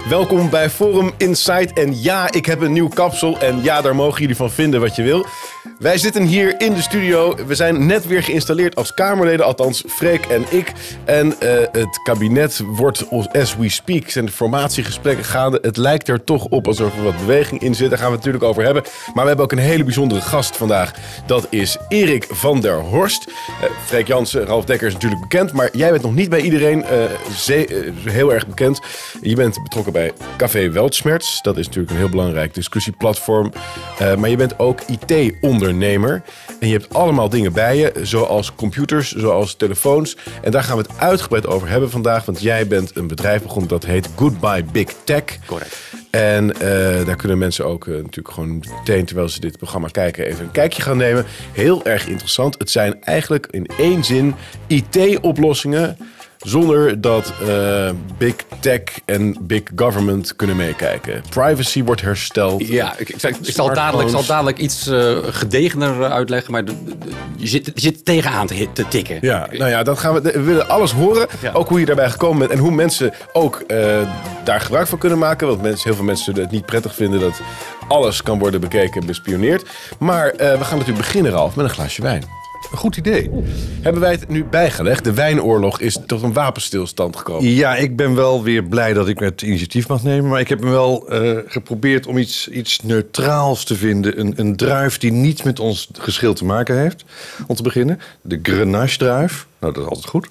Welkom bij Forum Insight. En ja, ik heb een nieuw kapsel. En ja, daar mogen jullie van vinden wat je wil. Wij zitten hier in de studio. We zijn net weer geïnstalleerd als Kamerleden. Althans, Freek en ik. En het kabinet wordt, as we speak, zijn de formatiegesprekken gaande. Het lijkt er toch op alsof er wat beweging in zit. Daar gaan we het natuurlijk over hebben. Maar we hebben ook een hele bijzondere gast vandaag. Dat is Erik van der Horst. Freek Jansen, Ralf Dekker is natuurlijk bekend. Maar jij bent nog niet bij iedereen heel erg bekend. Je bent betrokken bij Café Weltschmerz. Dat is natuurlijk een heel belangrijk discussieplatform. Maar je bent ook IT-ondernemer. En je hebt allemaal dingen bij je, zoals computers, zoals telefoons. En daar gaan we het uitgebreid over hebben vandaag. Want jij bent een bedrijf begonnen dat heet Goodbye Big Tech. Correct. En daar kunnen mensen ook natuurlijk gewoon meteen, terwijl ze dit programma kijken, even een kijkje gaan nemen. Heel erg interessant. Het zijn eigenlijk in één zin IT-oplossingen zonder dat big tech en big government kunnen meekijken. Privacy wordt hersteld. Ja, ik zal dadelijk iets gedegener uitleggen, maar je zit tegenaan te tikken. Ja, nou ja, we willen alles horen. Ja. Ook hoe je daarbij gekomen bent en hoe mensen ook daar gebruik van kunnen maken. Want heel veel mensen zullen het niet prettig vinden dat alles kan worden bekeken en bespioneerd. Maar we gaan natuurlijk beginnen, Ralf, met een glaasje wijn. Een goed idee. Hebben wij het nu bijgelegd? De wijnoorlog is tot een wapenstilstand gekomen. Ja, ik ben wel weer blij dat ik het initiatief mag nemen. Maar ik heb me wel geprobeerd om iets neutraals te vinden. Een druif die niets met ons geschil te maken heeft. Om te beginnen. De Grenache-druif. Nou, dat is altijd goed.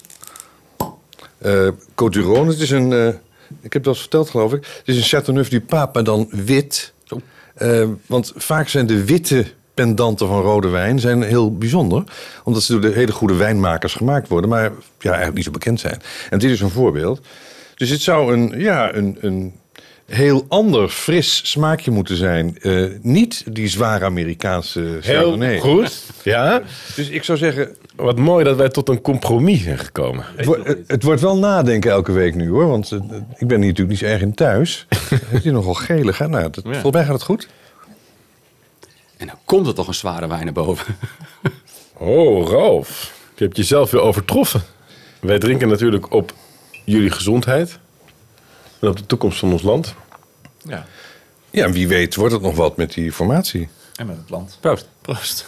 Côte du Rhône. Het is ik heb dat verteld, geloof ik. Het is een Châteauneuf du Pape, maar dan wit. Want vaak zijn de witte pendanten van rode wijn zijn heel bijzonder. Omdat ze door de hele goede wijnmakers gemaakt worden. Maar eigenlijk niet zo bekend zijn. En dit is een voorbeeld. Dus het zou een heel ander, fris smaakje moeten zijn. Niet die zware Amerikaanse Chardonnay. Heel goed. Ja. Dus ik zou zeggen, wat mooi dat wij tot een compromis zijn gekomen. Het wordt wel nadenken elke week nu, hoor. Want ik ben hier natuurlijk niet zo erg in thuis. Het is nogal gelig. Volgens mij gaat het goed. En dan komt er toch een zware wijn naar boven. Oh, Ralf. Je hebt jezelf weer overtroffen. Wij drinken natuurlijk op jullie gezondheid. En op de toekomst van ons land. Ja. Ja, en wie weet wordt het nog wat met die formatie. En met het land. Proost. Proost.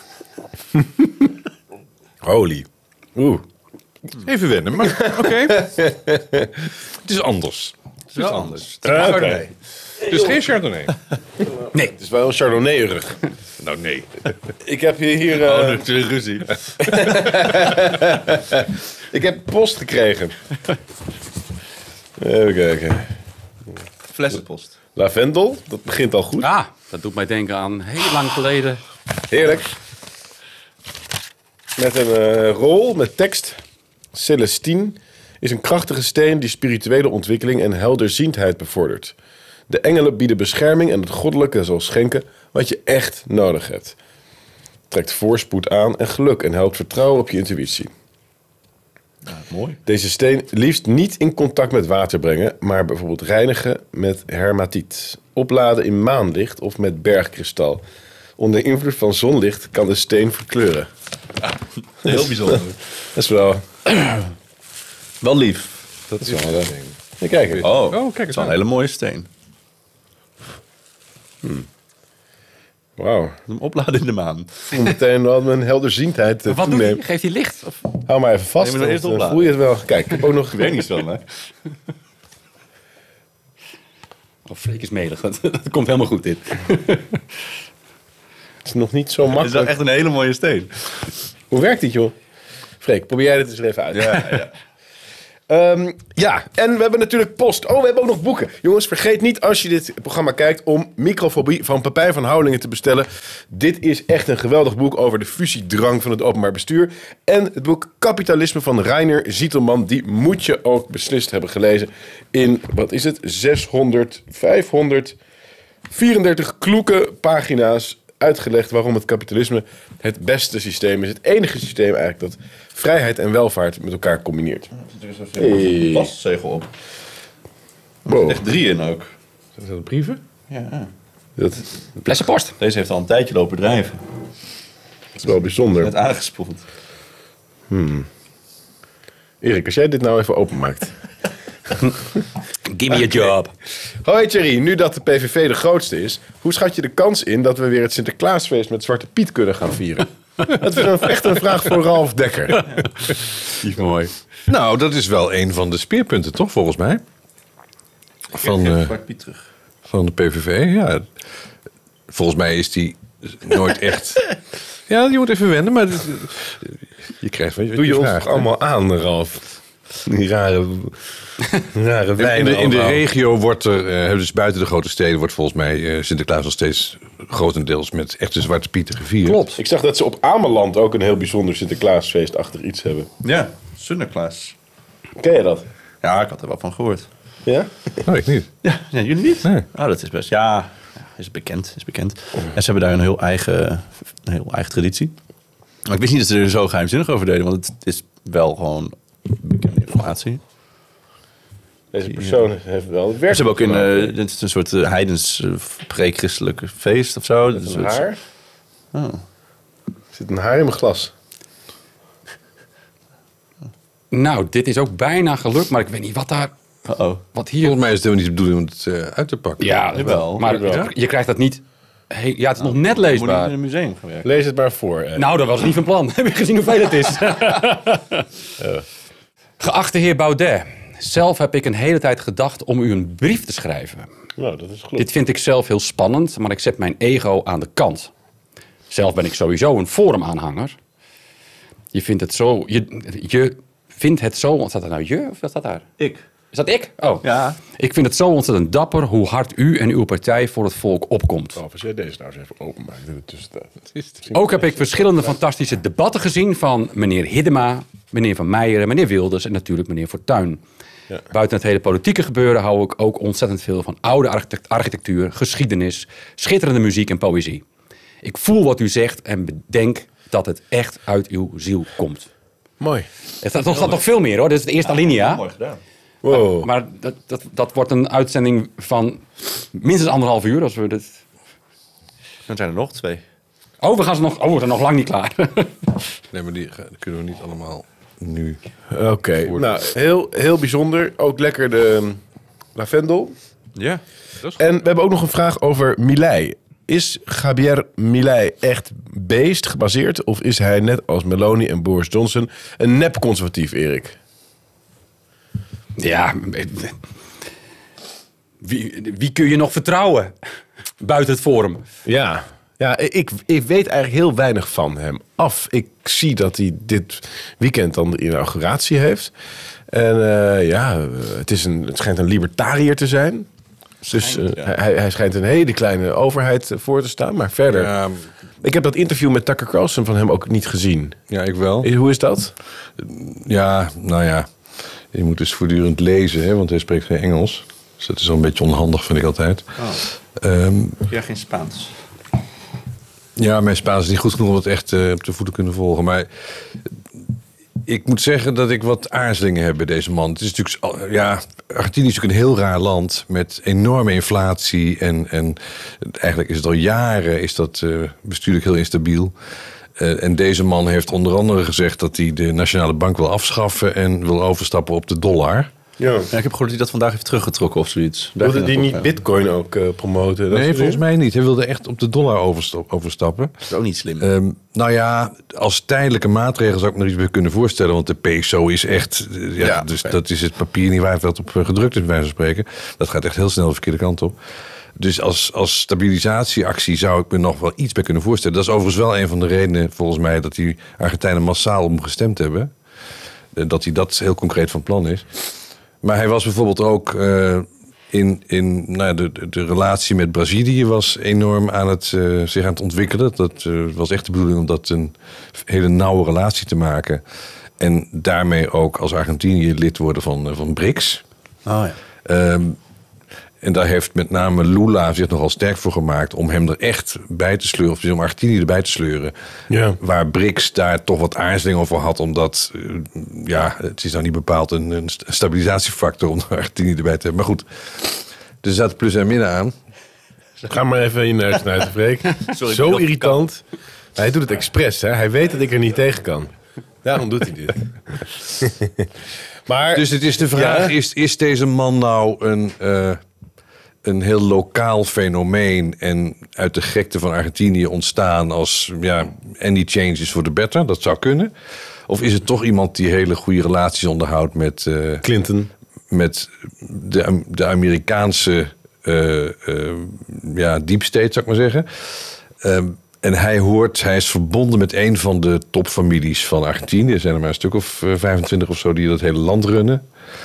Holy. Oeh. Even wennen, maar oké. Het is anders. Het is anders. Oké. Dus geen Chardonnay. Nee. Het is wel een Chardonnay-rug. Nou, nee. Ik heb hier... dat is ruzie. Ik heb post gekregen. Even kijken. Flessenpost. Lavendel, dat begint al goed. Ah, dat doet mij denken aan heel lang geleden. Heerlijk. Met een rol met tekst. Celestine is een krachtige steen die spirituele ontwikkeling en helderziendheid bevordert. De engelen bieden bescherming en het goddelijke zal schenken wat je echt nodig hebt. Trekt voorspoed aan en geluk en helpt vertrouwen op je intuïtie. Ja, mooi. Deze steen liefst niet in contact met water brengen, maar bijvoorbeeld reinigen met hermatiet. Opladen in maanlicht of met bergkristal. Onder invloed van zonlicht kan de steen verkleuren. Ja, heel bijzonder. Dat is wel... Wel lief. Dat is wel... Ja, kijk eens. Oh, kijk het eens is wel een aan. hele mooie steen. Wauw. Hem opladen in de maan. Meteen wel mijn helderziendheid Wat doet toenemen. hij? Geeft hij licht? Of? Hou maar even vast, Nee, maar dan eerst dan opladen. voel je het wel. Kijk, ik heb ook nog... Ik weet niet zo, hè? Oh, Freek is melig. Dat komt helemaal goed, dit. Het is nog niet zo Het is wel makkelijk. echt een hele mooie steen. Hoe werkt dit, joh? Freek, probeer jij dit eens even uit. Ja. Ja, en we hebben natuurlijk post. Oh, we hebben ook nog boeken. Jongens, vergeet niet als je dit programma kijkt om Microfobie van Pepijn van Houwelingen te bestellen. Dit is echt een geweldig boek over de fusiedrang van het openbaar bestuur. En het boek Kapitalisme van Reiner Zietelman, die moet je ook beslist hebben gelezen in, wat is het, 534 kloeke pagina's uitgelegd waarom het kapitalisme het beste systeem is. Het enige systeem eigenlijk dat vrijheid en welvaart met elkaar combineert. Er is een postzegel op. Er Wow. zitten echt 3 in ook. Zijn dat brieven? Ja. Dat Flessenpost. Deze heeft al een tijdje lopen drijven. is wel bijzonder. Net aangespoeld. Erik, als jij dit nou even openmaakt. Give me a job. Hoi Thierry, nu dat de PVV de grootste is, hoe schat je de kans in dat we weer het Sinterklaasfeest met Zwarte Piet kunnen gaan vieren? Dat is echt een vraag voor Ralf Dekker. Die is mooi. Nou, dat is wel een van de speerpunten, toch, volgens mij? Van de PVV, ja. Volgens mij is die nooit echt... Ja, je moet even wennen, maar je krijgt wat je Doe je ons vraagt, toch allemaal aan, Ralf? Die rare wijnen. In de regio wordt er, dus buiten de grote steden, wordt volgens mij Sinterklaas nog steeds grotendeels met echte Zwarte Pieten gevierd. Klopt. Ik zag dat ze op Ameland ook een heel bijzonder Sinterklaasfeestachtig iets hebben. Ja, Sinterklaas. Ken je dat? Ja, ik had er wel van gehoord. Ja? Oh, ik niet. Ja, jullie niet? Nee. Oh, dat is best... Ja, is bekend. En ze hebben daar een heel eigen traditie. Maar ik wist niet dat ze er zo geheimzinnig over deden. Want het is wel gewoon bekende informatie. Deze persoon heeft wel het werk. Ze hebben ook gedaan. dit is een soort heidens pre-christelijk feest of zo. Met een haar. Oh. Er zit een haar in mijn glas. Nou, dit is ook bijna gelukt, maar ik weet niet wat daar... Uh-oh. Wat hier... Volgens mij is het helemaal niet de bedoeling om het uit te pakken. Ja, Jawel. maar Jawel. je krijgt dat niet... Ja, het is nog net Moet niet leesbaar. in een museum gaan werken. Lees het maar voor. Nou, dat was niet van plan. Heb je gezien hoeveel het is? Geachte heer Baudet, zelf heb ik een hele tijd gedacht om u een brief te schrijven. Nou, dat is goed. Dit vind ik zelf heel spannend, maar ik zet mijn ego aan de kant. Zelf ben ik sowieso een forumaanhanger. Je vindt het zo... Je vindt het zo... Wat staat er nou? Je? Of wat staat daar? Ik. Is dat ik? Oh. Ja. Ik vind het zo ontzettend dapper hoe hard u en uw partij voor het volk opkomt. Ralf, als jij deze nou eens even openmaakt in de tussentijd. Ook heb ik verschillende fantastische debatten gezien van meneer Hiddema, meneer Van Meijeren, meneer Wilders en natuurlijk meneer Fortuyn. Ja. Buiten het hele politieke gebeuren hou ik ook ontzettend veel van oude architectuur, geschiedenis, schitterende muziek en poëzie. Ik voel wat u zegt en bedenk dat het echt uit uw ziel komt. Mooi. Er staat nog veel meer hoor, dit is de eerste alinea. Mooi gedaan. Wow. Maar dat wordt een uitzending van minstens 1,5 uur als we dit... Dan zijn er nog 2. Oh, we zijn nog lang niet klaar. Nee, maar die kunnen we niet allemaal nu. Oké. Nou, heel bijzonder. Ook lekker de lavendel. Ja. En we hebben ook nog een vraag over Milei. Is Javier Milei echt beest gebaseerd? Of is hij net als Meloni en Boris Johnson een nep-conservatief, Erik? Ja, wie kun je nog vertrouwen buiten het Forum? Ja, ik weet eigenlijk heel weinig van hem af. Ik zie dat hij dit weekend dan de inauguratie heeft. En het schijnt een libertariër te zijn. Dus hij schijnt een hele kleine overheid voor te staan. Maar verder... Ja, Ik heb dat interview met Tucker Carlson van hem ook niet gezien. ja, ik wel. Hoe is dat? Ja, nou ja. Je moet dus voortdurend lezen, hè, want hij spreekt geen Engels. Dus dat is wel een beetje onhandig, vind ik altijd. Ja, geen Spaans. Ja, mijn Spaans is niet goed genoeg om het echt op de voeten kunnen volgen. Maar ik moet zeggen dat ik wat aarzelingen heb bij deze man. Het is natuurlijk, Argentinië is natuurlijk een heel raar land met enorme inflatie. En eigenlijk is het al jaren bestuurlijk heel instabiel. En deze man heeft onder andere gezegd dat hij de nationale bank wil afschaffen en wil overstappen op de dollar. Ja. Ja, ik heb gehoord dat hij dat vandaag heeft teruggetrokken of zoiets. Wilde die niet Bitcoin ook promoten? Nee, volgens mij niet. Hij wilde echt op de dollar overstappen. Dat is ook niet slim. Nou ja, als tijdelijke maatregel zou ik me er iets bij kunnen voorstellen. Want de peso is echt... dus dat is het papier niet waar het op gedrukt is, bij wijze van spreken. Dat gaat echt heel snel de verkeerde kant op. Dus als stabilisatieactie zou ik me nog wel iets bij kunnen voorstellen. Dat is overigens wel een van de redenen, volgens mij, dat die Argentijnen massaal om gestemd hebben. Dat hij dat heel concreet van plan is. Maar hij was bijvoorbeeld ook de relatie met Brazilië was enorm zich aan het ontwikkelen. Dat was echt de bedoeling om dat een hele nauwe relatie te maken. En daarmee ook als Argentinië lid worden van BRICS. Oh ja. En daar heeft met name Lula zich nogal sterk voor gemaakt om hem er echt bij te sleuren, of om Argentinië erbij te sleuren. Ja. Waar BRICS daar toch wat aarzeling over had, omdat het is nou niet bepaald een stabilisatiefactor om Argentinië erbij te hebben. Maar goed, er zaten plus en min aan. Ga maar even je neus naar te Freek. Sorry, Zo irritant. Hij doet het expres, hè? Hij weet dat ik er niet tegen kan. Daarom doet hij dit. Maar, Dus het is de vraag, Ja. is deze man nou een heel lokaal fenomeen en uit de gekte van Argentinië ontstaan als any changes for the better? Dat zou kunnen. Of is het toch iemand die hele goede relaties onderhoudt met Clinton. met de Amerikaanse deep state, zou ik maar zeggen. En hij is verbonden met een van de topfamilies van Argentinië. Er zijn er maar een stuk of 25 of zo die dat hele land runnen.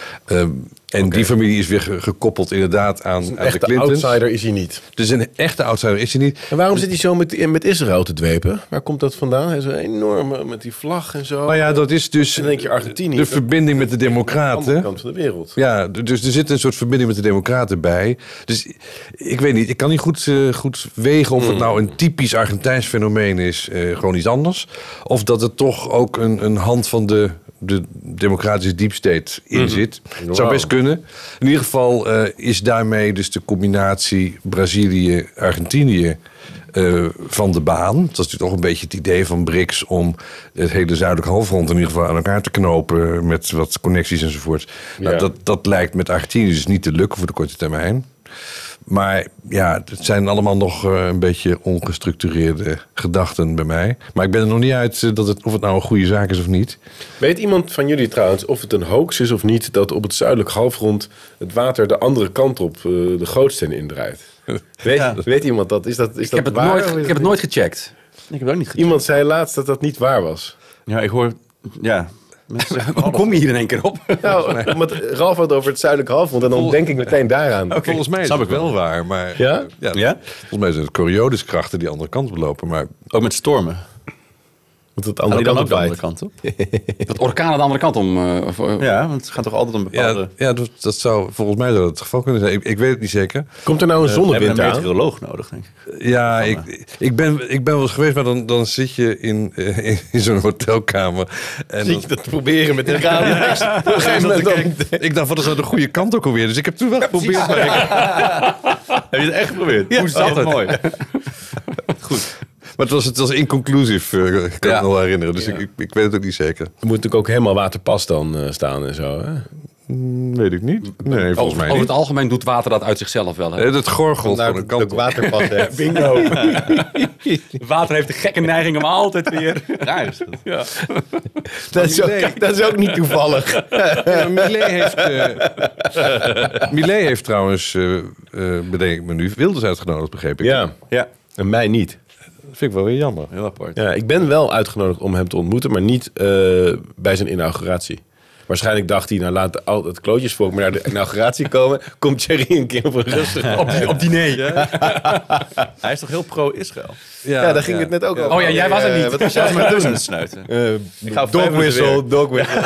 En die familie is weer gekoppeld inderdaad aan de Echte Clintons. outsider is hij niet. Dus een echte outsider is hij niet. En waarom zit hij zo met Israël te dwepen? Waar komt dat vandaan? Hij is een enorme met die vlag en zo. Nou ja, dat is dus En dan denk je Argentinië. de verbinding met de Aan de andere Democraten. kant van de wereld. Ja, dus er zit een soort verbinding met de Democraten bij. Dus ik weet niet, ik kan niet goed wegen of het nou een typisch Argentijns fenomeen is, gewoon iets anders. Of dat het toch ook een hand van de democratische deep state in zit. Het zou best kunnen. In ieder geval is daarmee dus de combinatie Brazilië-Argentinië van de baan. Dat is natuurlijk toch een beetje het idee van BRICS om het hele zuidelijke halfrond in ieder geval aan elkaar te knopen met wat connecties enzovoort. Ja. Nou, dat lijkt met Argentinië dus niet te lukken voor de korte termijn. Maar ja, het zijn allemaal nog een beetje ongestructureerde gedachten bij mij. Maar ik ben er nog niet uit of het nou een goede zaak is of niet. Weet iemand van jullie trouwens of het een hoax is of niet dat op het zuidelijk halfrond het water de andere kant op de gootsteen indraait? Weet iemand dat? Is dat Ik heb het nooit gecheckt. Ik heb het ook niet gezien. Iemand zei laatst dat dat niet waar was. Ja, ik hoor... Ja, mensen zeggen Hoe kom je hier in één keer op? Nou, want Ralf had over het zuidelijk halfrond en dan denk ik meteen daaraan. Volgens mij is snap het ik wel. wel waar. Maar, Ja? Ja? Volgens mij zijn het Corioliskrachten die andere kant belopen. Maar Ook met stormen. Want het Gaan andere die dan kant ook op de andere waait. kant op? Dat orkaan aan de andere kant om. Ja, want het gaat toch altijd om bepaalde... dat zou volgens mij zou dat het geval kunnen zijn. Ik weet het niet zeker. Komt er nou een We hebben zonnewind een aan? meteoroloog nodig, denk ik. Ja, ik ben wel eens geweest, maar dan zit je in zo'n hotelkamer. En Zie je dat proberen met de kraan? Op een gegeven moment dan... ik dacht, wat is nou de goede kant ook alweer? Dus ik heb toen wel geprobeerd. Heb je het echt geprobeerd? Hoe zat het? Mooi. Maar het was inconclusief, kan ik me Ja. wel herinneren. Dus ik weet het ook niet zeker. Er moet natuurlijk ook helemaal waterpas dan staan en zo. Hè? Weet ik niet. Nee, volgens mij Over niet. het algemeen doet water dat uit zichzelf wel. Hè? Het gorgelt van een kant op. waterpas hebt. Bingo. Water heeft de gekke neiging om altijd weer. Raar is dat. Dat is ook niet toevallig. Millet heeft trouwens, bedenk ik me nu, Wilders uitgenodigd, begreep ik. Ja, Ja, en mij niet. Dat vind ik wel weer jammer. heel apart. Ja, ik ben wel uitgenodigd om hem te ontmoeten, maar niet bij zijn inauguratie. Waarschijnlijk dacht hij, nou laat al het klootjesvolk maar naar de inauguratie komen. Komt Thierry een keer op een rustig op diner. Hij is toch heel pro-Israël? Ja, daar ging het net ook over. Oh ja, jij was er niet. Wat was jij Ja, aan maar het dus aan doen? het snuiten. Ik ga op dog 5 minuten whistle, dog whistle.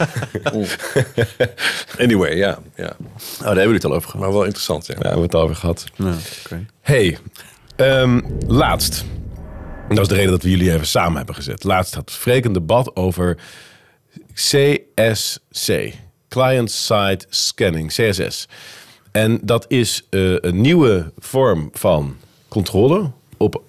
Anyway, ja. Oh, daar hebben we het al over gehad. Maar wel interessant, ja. Ja, we hebben het over gehad. Ja, oké. Hey, laatst. Dat is de reden dat we jullie even samen hebben gezet. Laatst had Freek een debat over CSC. Client-Side Scanning, CSS. En dat is een nieuwe vorm van controle op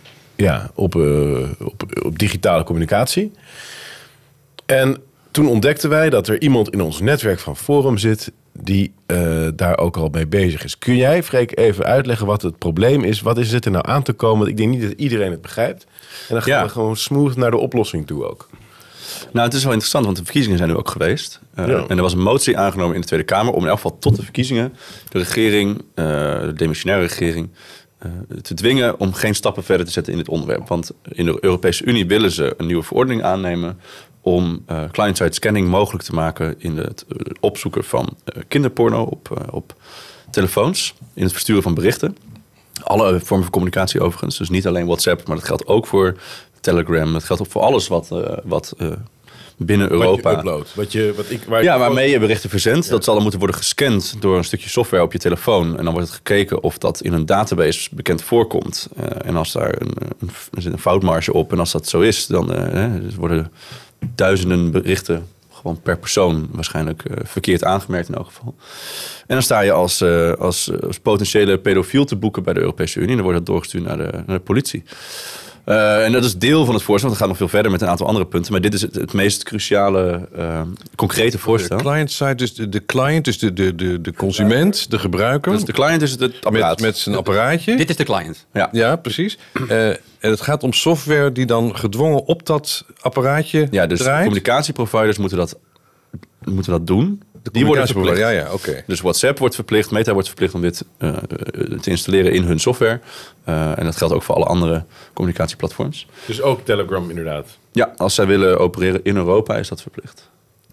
digitale communicatie. En toen ontdekten wij dat er iemand in ons netwerk van Forum zit die daar ook al mee bezig is. Kun jij, Freek, even uitleggen wat het probleem is? Wat is er nou aan te komen? Want ik denk niet dat iedereen het begrijpt. En dan gaan Ja. we gewoon smooth naar de oplossing toe ook. Nou, het is wel interessant, want de verkiezingen zijn nu ook geweest. Ja. En er was een motie aangenomen in de Tweede Kamer om in elk geval tot de verkiezingen de regering, de demissionaire regering, te dwingen om geen stappen verder te zetten in dit onderwerp. Want in de Europese Unie willen ze een nieuwe verordening aannemen om client-side scanning mogelijk te maken in het opzoeken van kinderporno op telefoons, in het versturen van berichten. Alle vormen van communicatie overigens, dus niet alleen WhatsApp, maar dat geldt ook voor Telegram. Dat geldt ook voor alles wat binnen Europa... Wat je uploadt. Waarmee je berichten verzendt. Dat zal dan moeten worden gescand door een stukje software op je telefoon. En dan wordt het gekeken of dat in een database bekend voorkomt. En als daar er zit een foutmarge op. En als dat zo is, dan worden duizenden berichten gewoon per persoon waarschijnlijk verkeerd aangemerkt in elk geval. En dan sta je als potentiële pedofiel te boeken bij de Europese Unie. En dan wordt dat doorgestuurd naar de politie. En dat is deel van het voorstel, want het gaat nog veel verder met een aantal andere punten. Maar dit is het meest cruciale, concrete voorstel. De client-side, dus de client, dus de consument, de gebruiker. Dus de client is het apparaat. Met zijn apparaatje. Dit is de client. Ja, precies. En het gaat om software die dan gedwongen op dat apparaatje dus draait. communicatieproviders moeten dat doen. Die worden verplicht. Ja, oké. Dus WhatsApp wordt verplicht, Meta wordt verplicht om dit te installeren in hun software. En dat geldt ook voor alle andere communicatieplatforms. Dus ook Telegram inderdaad. Ja, als zij willen opereren in Europa is dat verplicht.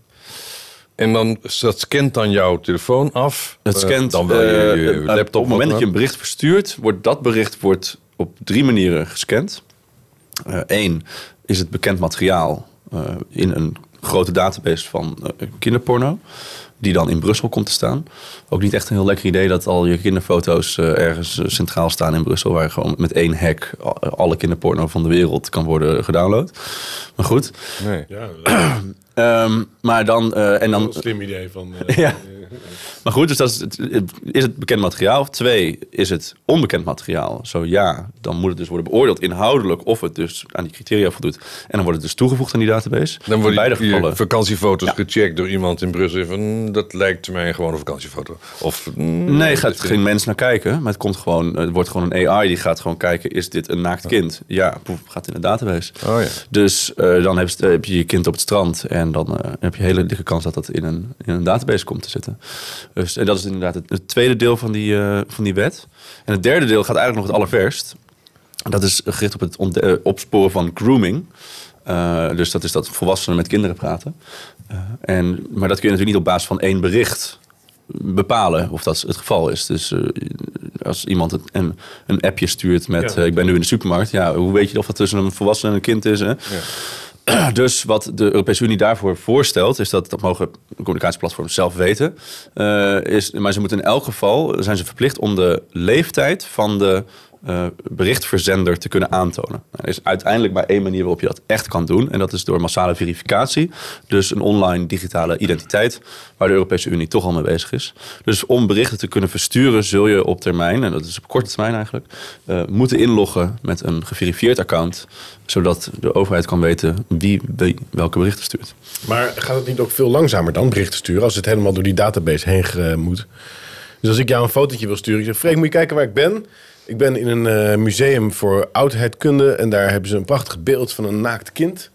En dat scant dan jouw telefoon af. Het scant dan wel je laptop. Op het moment dat je een bericht verstuurt, wordt dat bericht op 3 manieren gescand. 1 is het bekend materiaal in een grote database van kinderporno, die dan in Brussel komt te staan. Ook niet echt een heel lekker idee dat al je kinderfoto's ergens centraal staan in Brussel, waar gewoon met 1 hack alle kinderporno van de wereld kan worden gedownload. Maar goed. Nee. Ja, maar dan... een slim idee van... ja. Maar goed, dus dat is het bekend materiaal. 2, is het onbekend materiaal? Zo ja, dan moet het dus worden beoordeeld inhoudelijk of het dus aan die criteria voldoet. En dan wordt het dus toegevoegd aan die database. Dan worden beide gevallen vakantiefoto's gecheckt door iemand in Brussel. Van, dat lijkt mij gewoon een vakantiefoto. Of, nee, gaat geen mens naar kijken. Maar het wordt gewoon een AI die gaat gewoon kijken, is dit een naakt kind? Ja, gaat in de database. Oh, ja. Dus dan heb je je kind op het strand en dan heb je een hele dikke kans dat dat in een database komt te zitten. Dus, en dat is inderdaad het tweede deel van die wet. En het derde deel gaat eigenlijk nog het allerverst. Dat is gericht op het opsporen van grooming. Dus dat is dat volwassenen met kinderen praten. Maar dat kun je natuurlijk niet op basis van 1 bericht bepalen of dat het geval is. Dus als iemand een appje stuurt met ik ben nu in de supermarkt. Ja, hoe weet je of dat tussen een volwassene en een kind is? Hè? Ja. Dus wat de Europese Unie daarvoor voorstelt, is dat mogen communicatieplatforms zelf weten. Maar ze moeten in elk geval, zijn ze verplicht om de leeftijd van de berichtverzender te kunnen aantonen. Er is uiteindelijk maar 1 manier waarop je dat echt kan doen. En dat is door massale verificatie. Dus een online digitale identiteit, waar de Europese Unie toch al mee bezig is. Dus om berichten te kunnen versturen, zul je op termijn, en dat is op korte termijn eigenlijk, moeten inloggen met een geverifieerd account, zodat de overheid kan weten wie welke berichten stuurt. Maar gaat het niet ook veel langzamer dan berichten sturen, als het helemaal door die database heen moet? Dus als ik jou een fotootje wil sturen, ik zeg, Freek, moet je kijken waar ik ben? Ik ben in een museum voor oudheidkunde en daar hebben ze een prachtig beeld van een naakt kind.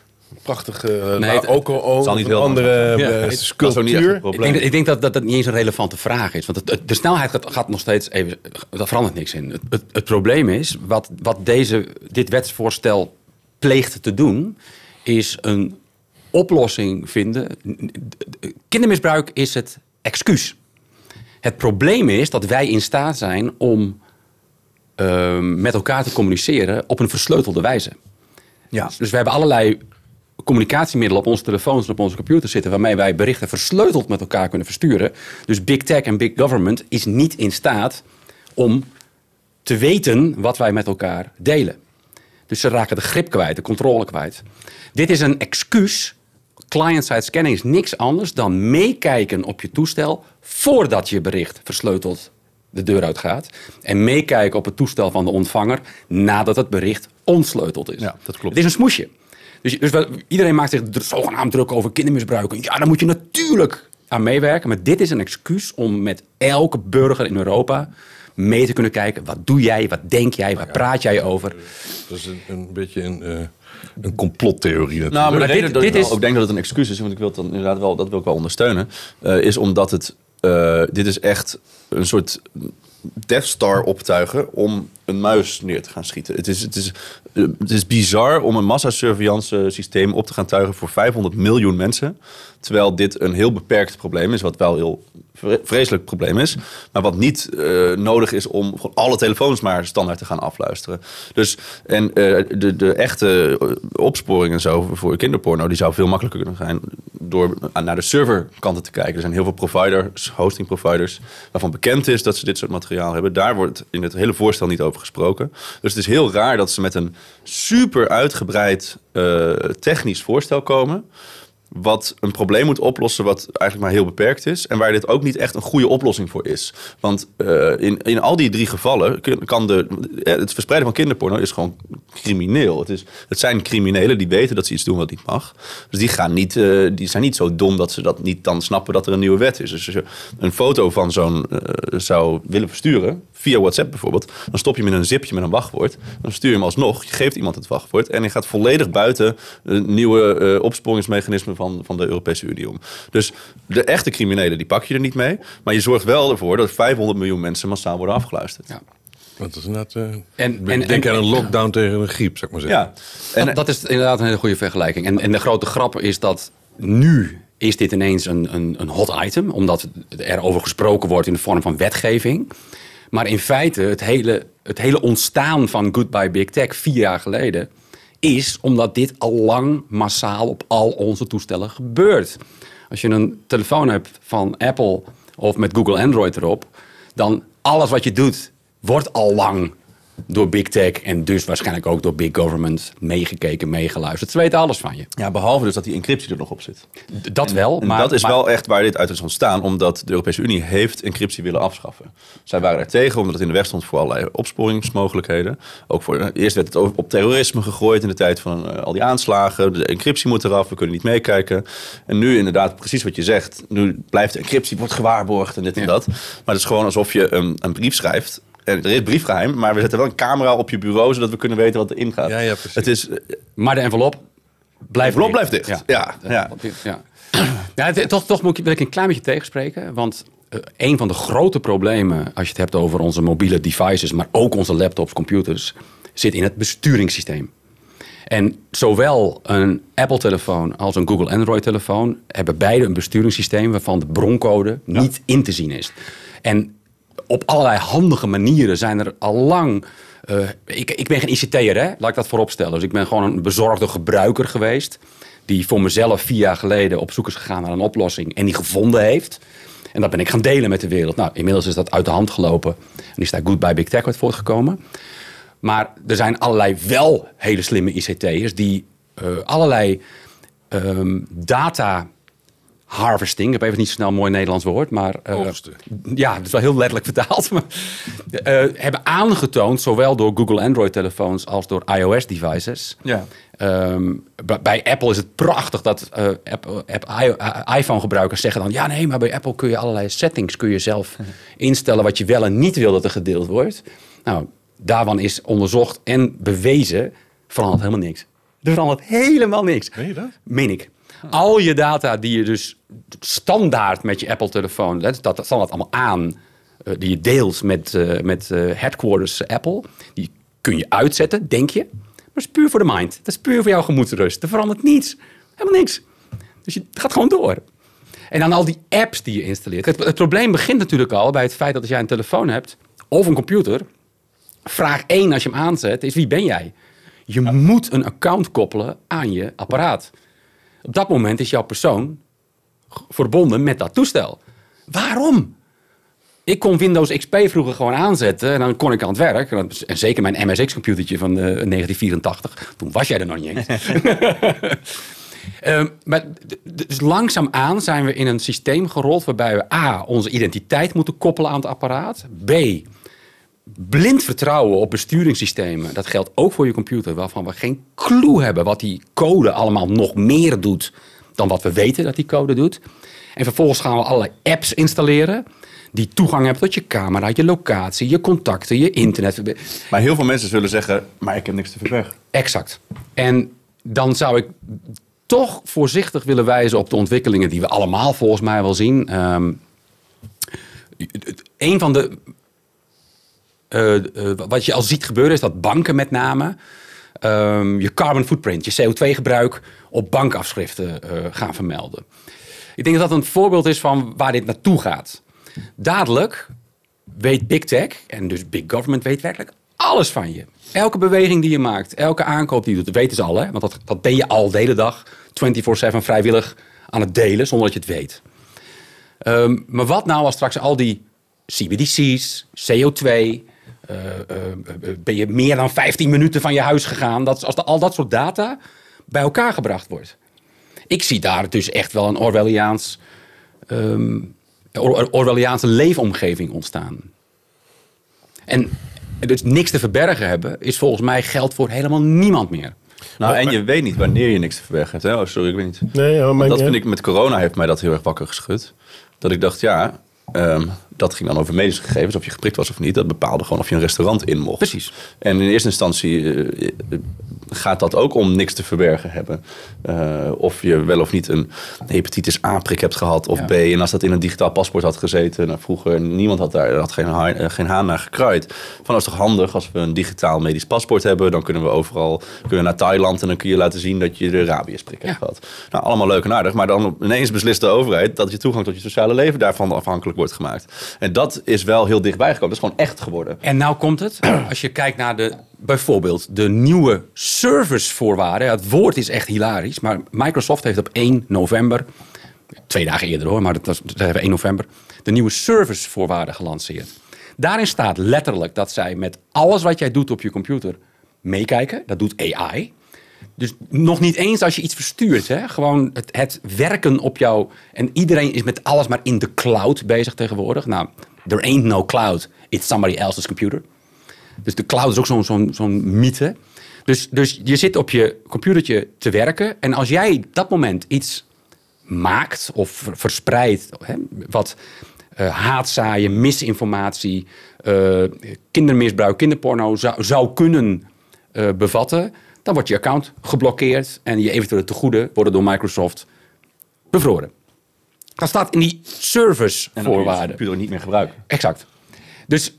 Prachtige ook al een andere sculptuur. Ik denk dat dat niet eens een relevante vraag is. Want de snelheid gaat nog steeds even... Daar verandert niks in. Het probleem is, wat dit wetsvoorstel pleegt te doen, is een oplossing vinden. Kindermisbruik is het excuus. Het probleem is dat wij in staat zijn om met elkaar te communiceren op een versleutelde wijze. Ja. Dus we hebben allerlei communicatiemiddelen op onze telefoons en op onze computer zitten, waarmee wij berichten versleuteld met elkaar kunnen versturen. Dus big tech en big government is niet in staat om te weten wat wij met elkaar delen. Dus ze raken de grip kwijt, de controle kwijt. Dit is een excuus. Client-side scanning is niks anders dan meekijken op je toestel voordat je bericht versleuteld de deur uit gaat. En meekijken op het toestel van de ontvanger nadat het bericht ontsleuteld is. Ja, dat klopt. Het is een smoesje. Dus iedereen maakt zich zogenaamd druk over kindermisbruik. Ja, daar moet je natuurlijk aan meewerken. Maar dit is een excuus om met elke burger in Europa mee te kunnen kijken. Wat doe jij? Wat denk jij? Waar praat jij over? Dat is een beetje een complottheorie natuurlijk. Nou, maar de reden dat ik ook denk dat het een excuus is, want ik wil het dan inderdaad wel, dat wil ik wel ondersteunen, is omdat dit is echt een soort Death Star optuigen om een muis neer te gaan schieten. Het is bizar om een massasurveillance systeem op te gaan tuigen voor 500 miljoen mensen. Terwijl dit een heel beperkt probleem is, wat wel een heel vreselijk probleem is. Maar wat niet nodig is om gewoon alle telefoons maar standaard te gaan afluisteren. Dus, en de echte opsporing en zo voor kinderporno, die zou veel makkelijker kunnen zijn door naar de serverkanten te kijken. Er zijn heel veel providers, hosting providers, waarvan bekend is dat ze dit soort materiaal hebben. Daar wordt in het hele voorstel niet over gesproken. Dus het is heel raar dat ze met een super uitgebreid technisch voorstel komen, wat een probleem moet oplossen wat eigenlijk maar heel beperkt is. En waar dit ook niet echt een goede oplossing voor is. Want in al die 3 gevallen kan het verspreiden van kinderporno is gewoon crimineel. Het zijn criminelen die weten dat ze iets doen wat niet mag. Dus die zijn niet zo dom dat ze dat niet dan snappen dat er een nieuwe wet is. Dus als je een foto van zo'n zou willen versturen, via WhatsApp bijvoorbeeld, dan stop je hem in een zipje met een wachtwoord. Dan stuur je hem alsnog, je geeft iemand het wachtwoord en je gaat volledig buiten nieuwe opsporingsmechanismen van de Europese Unie om. Dus de echte criminelen, die pak je er niet mee. Maar je zorgt wel ervoor dat 500 miljoen mensen massaal worden afgeluisterd. Ja. Want dat is inderdaad... En denk aan een lockdown tegen een griep, zou ik maar zeggen. Ja. Dat is inderdaad een hele goede vergelijking. En de grote grap is dat nu is dit ineens een hot item, omdat er over gesproken wordt in de vorm van wetgeving. Maar in feite, het hele ontstaan van Goodbye Big Tech 4 jaar geleden is omdat dit al lang massaal op al onze toestellen gebeurt. Als je een telefoon hebt van Apple of met Google Android erop, dan alles wat je doet wordt al lang door Big Tech en dus waarschijnlijk ook door Big Government meegekeken, meegeluisterd. Ze weten alles van je. Ja, behalve dus dat die encryptie er nog op zit. Dat wel. En dat is wel echt waar dit uit is ontstaan, omdat de Europese Unie heeft encryptie willen afschaffen. Zij waren er tegen, omdat het in de weg stond voor allerlei opsporingsmogelijkheden. Ook eerst werd het op terrorisme gegooid in de tijd van al die aanslagen. De encryptie moet eraf, we kunnen niet meekijken. En nu inderdaad, precies wat je zegt, nu blijft de encryptie, wordt gewaarborgd en dit en dat. Maar het is gewoon alsof je een brief schrijft. Er is briefgeheim, maar we zetten wel een camera op je bureau, zodat we kunnen weten wat erin gaat. Ja, precies. Maar de envelop blijft dicht. Ja, toch wil ik een klein beetje tegenspreken. Want een van de grote problemen, als je het hebt over onze mobiele devices, maar ook onze laptops, computers, zit in het besturingssysteem. En zowel een Apple-telefoon als een Google Android-telefoon hebben beide een besturingssysteem waarvan de broncode niet in te zien is. En op allerlei handige manieren zijn er al lang... Ik ben geen ICT'er, hè? Laat ik dat voorop stellen. Dus ik ben gewoon een bezorgde gebruiker geweest, die voor mezelf 4 jaar geleden op zoek is gegaan naar een oplossing en die gevonden heeft. En dat ben ik gaan delen met de wereld. Nou, inmiddels is dat uit de hand gelopen en is daar Goodbye Big Tech uit voortgekomen. Maar er zijn allerlei wel hele slimme ICT'ers die allerlei data harvesting, ik heb even niet zo snel een mooi Nederlands woord, maar ja, het is wel heel letterlijk vertaald, maar hebben aangetoond, zowel door Google Android-telefoons als door iOS-devices. Ja. Bij Apple is het prachtig dat iPhone-gebruikers zeggen dan, ja nee, maar bij Apple kun je allerlei settings kun je zelf instellen wat je wel en niet wil dat er gedeeld wordt. Nou, daarvan is onderzocht en bewezen, verandert helemaal niks. Er verandert helemaal niks. Meen je dat? Meen ik. Al je data die je dus standaard met je Apple-telefoon, dat standaard allemaal aan, die je deelt met headquarters Apple, die kun je uitzetten, denk je. Maar dat is puur voor de mind. Dat is puur voor jouw gemoedsrust. Er verandert niets. Helemaal niks. Dus het gaat gewoon door. En dan al die apps die je installeert. Het probleem begint natuurlijk al bij het feit dat als jij een telefoon hebt of een computer, vraag 1 als je hem aanzet is: wie ben jij? Je moet een account koppelen aan je apparaat. Op dat moment is jouw persoon verbonden met dat toestel. Waarom? Ik kon Windows XP vroeger gewoon aanzetten en dan kon ik aan het werk. En zeker mijn MSX-computertje van 1984. Toen was jij er nog niet eens. Maar dus langzaamaan zijn we in een systeem gerold waarbij we A, onze identiteit moeten koppelen aan het apparaat. B, blind vertrouwen op besturingssystemen. Dat geldt ook voor je computer, waarvan we geen clue hebben wat die code allemaal nog meer doet dan wat we weten dat die code doet. En vervolgens gaan we allerlei apps installeren die toegang hebben tot je camera, je locatie, je contacten, je internet. Maar heel veel mensen zullen zeggen, maar ik heb niks te verbergen. Exact. En dan zou ik toch voorzichtig willen wijzen op de ontwikkelingen die we allemaal volgens mij wel zien. Een van de wat je al ziet gebeuren is dat banken met name je carbon footprint, je CO2-gebruik op bankafschriften gaan vermelden. Ik denk dat dat een voorbeeld is van waar dit naartoe gaat. Dadelijk weet Big Tech en dus Big Government weet werkelijk alles van je. Elke beweging die je maakt, elke aankoop die je doet, dat weten ze al. Hè? Want dat ben je al de hele dag 24/7 vrijwillig aan het delen zonder dat je het weet. Maar wat nou als straks al die CBDC's, CO2, ben je meer dan 15 minuten van je huis gegaan, als al dat soort data bij elkaar gebracht wordt. Ik zie daar dus echt wel een Orwelliaanse leefomgeving ontstaan. En dus niks te verbergen hebben, is volgens mij geld voor helemaal niemand meer. Nou, en je weet niet wanneer je niks te verbergen hebt. Hè? Oh, sorry, ik weet niet. Nee, ja, maar Dat vind ik, met corona heeft mij dat heel erg wakker geschud. Dat ik dacht, dat ging dan over medische gegevens, of je geprikt was of niet. Dat bepaalde gewoon of je een restaurant in mocht. Precies. En in eerste instantie gaat dat ook om niks te verbergen hebben. Of je wel of niet een hepatitis A-prik hebt gehad of B. En als dat in een digitaal paspoort had gezeten. Nou, vroeger, niemand had geen haan naar gekraaid. Van, dat is toch handig als we een digitaal medisch paspoort hebben. Dan kunnen we naar Thailand en dan kun je laten zien dat je de rabiesprik hebt gehad. Nou, allemaal leuk en aardig. Maar dan ineens beslist de overheid dat je toegang tot je sociale leven daarvan afhankelijk wordt gemaakt. En dat is wel heel dichtbij gekomen. Dat is gewoon echt geworden. En nou komt het, als je kijkt naar bijvoorbeeld de nieuwe servicevoorwaarden. Het woord is echt hilarisch, maar Microsoft heeft op 1 november, 2 dagen eerder hoor, maar dat was 1 november, de nieuwe servicevoorwaarden gelanceerd. Daarin staat letterlijk dat zij met alles wat jij doet op je computer meekijken. Dat doet AI. Dus nog niet eens als je iets verstuurt. Hè? Gewoon het werken op jou. En iedereen is met alles maar in de cloud bezig tegenwoordig. Nou, there ain't no cloud. It's somebody else's computer. Dus de cloud is ook zo'n mythe. Dus je zit op je computertje te werken. En als jij dat moment iets maakt of verspreidt, hè, wat haatzaaien, misinformatie, kindermisbruik, kinderporno zou kunnen bevatten, dan wordt je account geblokkeerd en je eventuele tegoeden worden door Microsoft bevroren. Dat staat in die servicevoorwaarden. En dan kun je niet meer gebruiken. Exact. Dus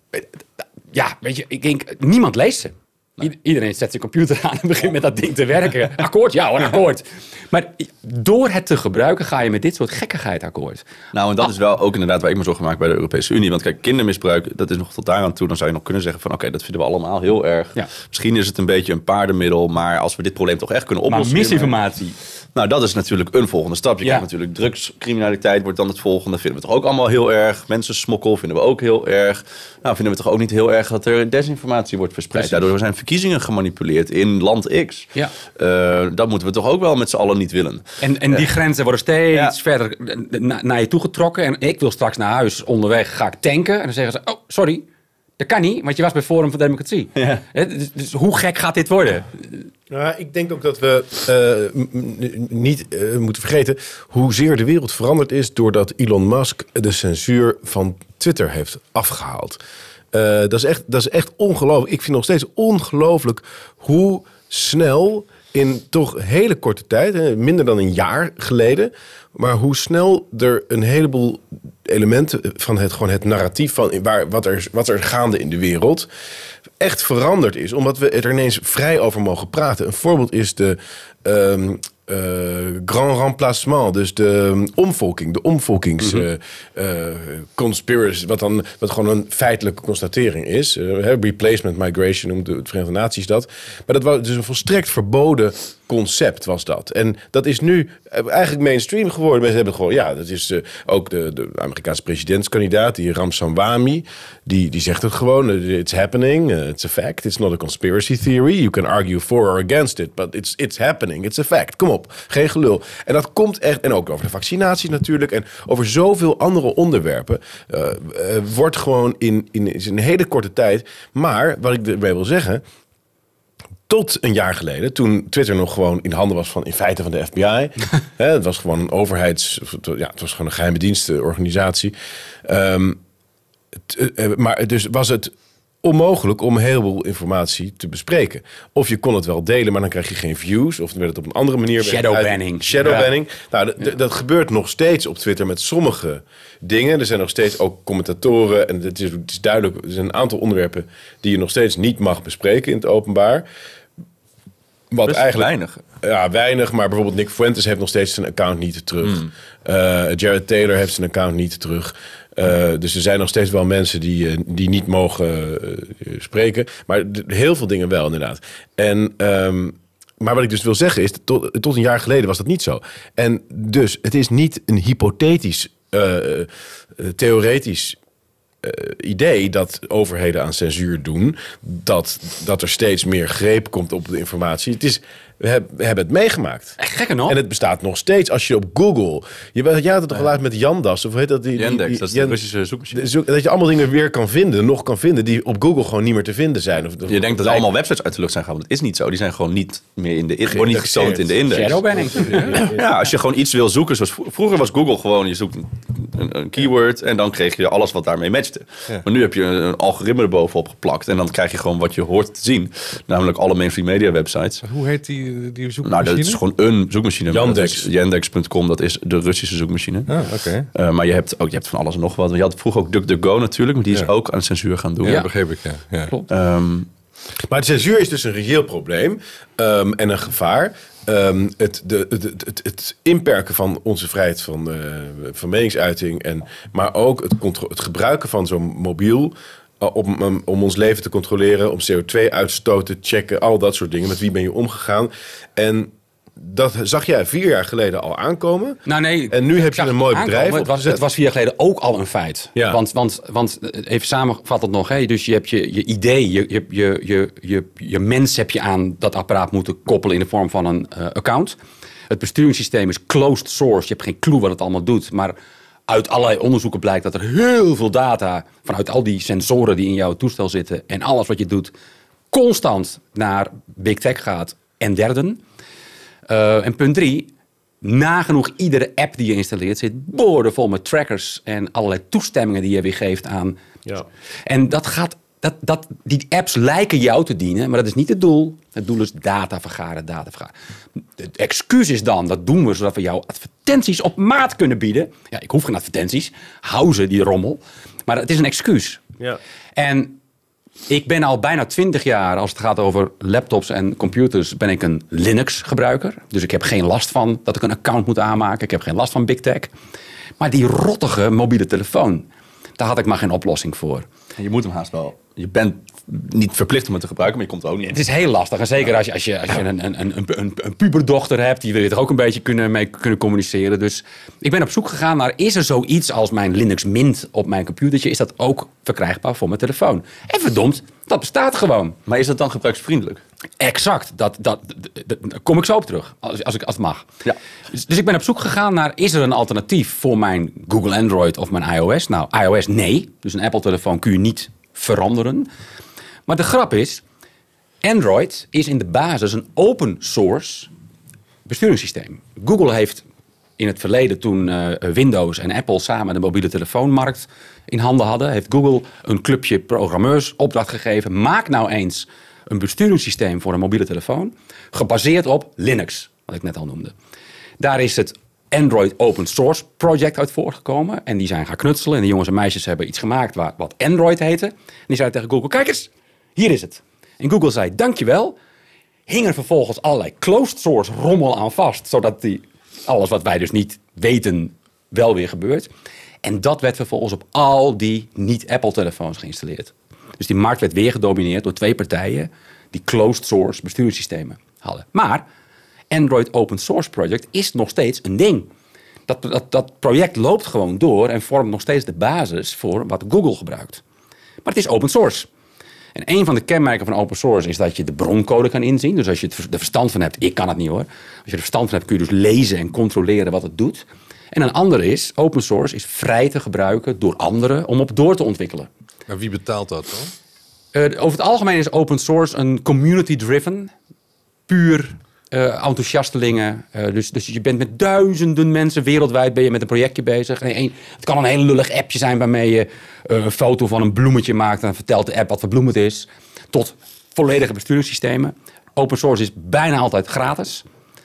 ja, weet je, ik denk, niemand leest ze. Nee. Iedereen zet zijn computer aan en begint met dat ding te werken. Akkoord? Ja hoor, akkoord. Maar door het te gebruiken ga je met dit soort gekkigheid akkoord. Nou, en dat is wel ook inderdaad waar ik me zorgen maak bij de Europese Unie. Want kijk, kindermisbruik, dat is nog tot daar aan toe. Dan zou je nog kunnen zeggen van oké, dat vinden we allemaal heel erg. Ja. Misschien is het een beetje een paardenmiddel, maar als we dit probleem toch echt kunnen oplossen. Maar misinformatie. Nou, dat is natuurlijk een volgende stap. Je krijgt natuurlijk drugscriminaliteit, wordt dan het volgende. Vinden we toch ook allemaal heel erg. Mensensmokkel vinden we ook heel erg. Nou, vinden we toch ook niet heel erg dat er desinformatie wordt verspreid. Precies. Daardoor zijn verkiezingen gemanipuleerd in land X. Ja. Dat moeten we toch ook wel met z'n allen niet willen. En die grenzen worden steeds verder naar je toe getrokken. En ik wil straks naar huis, onderweg ga ik tanken. En dan zeggen ze, oh, sorry, dat kan niet, want je was bij Forum voor Democratie. Ja. Dus hoe gek gaat dit worden? Nou, ik denk ook dat we niet moeten vergeten hoezeer de wereld veranderd is doordat Elon Musk de censuur van Twitter heeft afgehaald. Dat is echt ongelooflijk. Ik vind nog steeds ongelooflijk hoe snel in toch hele korte tijd, minder dan een jaar geleden, maar hoe snel er een heleboel elementen van het narratief van wat er gaande in de wereld echt veranderd is, omdat we er ineens vrij over mogen praten. Een voorbeeld is de grand remplacement, dus de omvolking, de omvolkingsconspiracy, wat gewoon een feitelijke constatering is. Replacement migration noemt de Verenigde Naties dat. Maar dat was dus een volstrekt verboden concept was dat. En dat is nu eigenlijk mainstream geworden. Mensen hebben gewoon, dat is ook de Amerikaanse presidentskandidaat, die Ramaswamy, die zegt het gewoon. It's happening, it's a fact, it's not a conspiracy theory. You can argue for or against it, but it's happening, it's a fact. Kom op, geen gelul. En dat komt echt, en ook over de vaccinatie natuurlijk, en over zoveel andere onderwerpen, wordt gewoon in een hele korte tijd. Maar, wat ik erbij wil zeggen, tot een jaar geleden, toen Twitter nog gewoon in handen was in feite van de FBI. Het was gewoon een het was gewoon een geheime dienstenorganisatie. Maar dus was het onmogelijk om een heleboel informatie te bespreken. Of je kon het wel delen, maar dan krijg je geen views. Of dan werd het op een andere manier. Shadowbanning. Shadowbanning. Ja. Nou, dat gebeurt nog steeds op Twitter met sommige dingen. Er zijn nog steeds ook commentatoren. En het is duidelijk, er zijn een aantal onderwerpen die je nog steeds niet mag bespreken in het openbaar. Wat eigenlijk weinig. Ja, weinig. Maar bijvoorbeeld Nick Fuentes heeft nog steeds zijn account niet terug. Jared Taylor heeft zijn account niet terug. Dus er zijn nog steeds wel mensen die niet mogen spreken. Maar heel veel dingen wel, inderdaad. Maar wat ik dus wil zeggen is, tot een jaar geleden was dat niet zo. En dus, het is niet een hypothetisch, theoretisch idee dat overheden aan censuur doen, dat er steeds meer greep komt op de informatie. We hebben het meegemaakt. Echt gekker nog. En het bestaat nog steeds. Als je op Google... Je had het toch geluid met Yandex, of hoe heet dat? Yandex, dat is de Russische zoekmachine. Dat je allemaal dingen weer kan vinden, die op Google gewoon niet meer te vinden zijn. Je denkt dat allemaal websites uit de lucht zijn gehaald. Dat is niet zo. Die zijn gewoon niet meer in de index. Worden niet getoond in de index. Shadowbanning. Ja, als je gewoon iets wil zoeken. Zoals vroeger was Google gewoon, je zoekt een keyword en dan kreeg je alles wat daarmee matchte. Ja. Maar nu heb je een algoritme erbovenop geplakt en dan krijg je gewoon wat je hoort te zien. Namelijk alle mainstream media websites. Hoe heet die zoekmachine? Nou, dat is gewoon een zoekmachine. Yandex. Yandex.com, dat is de Russische zoekmachine. Maar je hebt van alles en nog wat. Je had vroeger ook DuckDuckGo natuurlijk, maar die is ook aan censuur gaan doen. Ja, begreep ik. Ja. Klopt. Maar de censuur is dus een reëel probleem en een gevaar. Het inperken van onze vrijheid van meningsuiting, maar ook het gebruiken van zo'n mobiel om ons leven te controleren, om CO2-uitstoot te checken, al dat soort dingen. Met wie ben je omgegaan? En dat zag jij 4 jaar geleden al aankomen. Nou nee, en nu heb je een mooi bedrijf opgezet. Het was 4 jaar geleden ook al een feit. Ja. Want even samengevat nog. Dus je hebt je idee, je mens heb je aan dat apparaat moeten koppelen in de vorm van een account. Het besturingssysteem is closed source. Je hebt geen clue wat het allemaal doet. Maar uit allerlei onderzoeken blijkt dat er heel veel data vanuit al die sensoren die in jouw toestel zitten en alles wat je doet, constant naar Big Tech gaat en derden. En punt 3, nagenoeg iedere app die je installeert zit boordevol met trackers en allerlei toestemmingen die je weer geeft aan. Ja. En die apps lijken jou te dienen, maar dat is niet het doel. Het doel is data vergaren. Het excuus is dan, dat doen we zodat we jou advertenties op maat kunnen bieden. Ja, ik hoef geen advertenties. Hou ze, die rommel. Maar het is een excuus. Ja. En ik ben al bijna 20 jaar, als het gaat over laptops en computers, ben ik een Linux-gebruiker. Dus ik heb geen last van dat ik een account moet aanmaken. Ik heb geen last van Big Tech. Maar die rottige mobiele telefoon, daar had ik maar geen oplossing voor. En je moet hem haast wel. Je bent niet verplicht om het te gebruiken, maar je komt er ook niet. Het is heel lastig. En zeker als je een puberdochter hebt, die wil je toch ook een beetje mee kunnen communiceren. Dus ik ben op zoek gegaan naar, is er zoiets als mijn Linux Mint op mijn computertje? Is dat ook verkrijgbaar voor mijn telefoon? En verdomd, dat bestaat gewoon. Maar is dat dan gebruiksvriendelijk? Exact. Daar kom ik zo op terug, als het mag. Ja. Dus ik ben op zoek gegaan naar, is er een alternatief voor mijn Google Android of mijn iOS? Nou, iOS nee. Dus een Apple-telefoon kun je niet veranderen. Maar de grap is, Android is in de basis een open source besturingssysteem. Google heeft in het verleden, toen Windows en Apple samen de mobiele telefoonmarkt in handen hadden, heeft Google een clubje programmeurs opdracht gegeven. Maak nou eens een besturingssysteem voor een mobiele telefoon, gebaseerd op Linux, wat ik net al noemde. Daar is het Android Open Source Project uit voortgekomen. En die zijn gaan knutselen. En de jongens en meisjes hebben iets gemaakt wat Android heette. En die zeiden tegen Google, kijk eens, hier is het. En Google zei, dankjewel. Hing er vervolgens allerlei closed source rommel aan vast. Zodat alles wat wij dus niet weten wel weer gebeurt. En dat werd vervolgens op al die niet-Apple-telefoons geïnstalleerd. Dus die markt werd weer gedomineerd door 2 partijen die closed source besturingssystemen hadden. Maar Android Open Source Project is nog steeds een ding. Dat project loopt gewoon door en vormt nog steeds de basis voor wat Google gebruikt. Maar het is open source. En een van de kenmerken van open source is dat je de broncode kan inzien. Dus als je er verstand van hebt, ik kan het niet hoor. Als je er verstand van hebt, kun je dus lezen en controleren wat het doet. En een andere is, open source is vrij te gebruiken door anderen om op door te ontwikkelen. Maar wie betaalt dat dan? Over het algemeen is open source een community-driven, puur enthousiastelingen. Dus je bent met duizenden mensen wereldwijd ben je met een projectje bezig. Het kan een heel lullig appje zijn waarmee je een foto van een bloemetje maakt en dan vertelt de app wat voor bloem het is. Tot volledige besturingssystemen. Open source is bijna altijd gratis.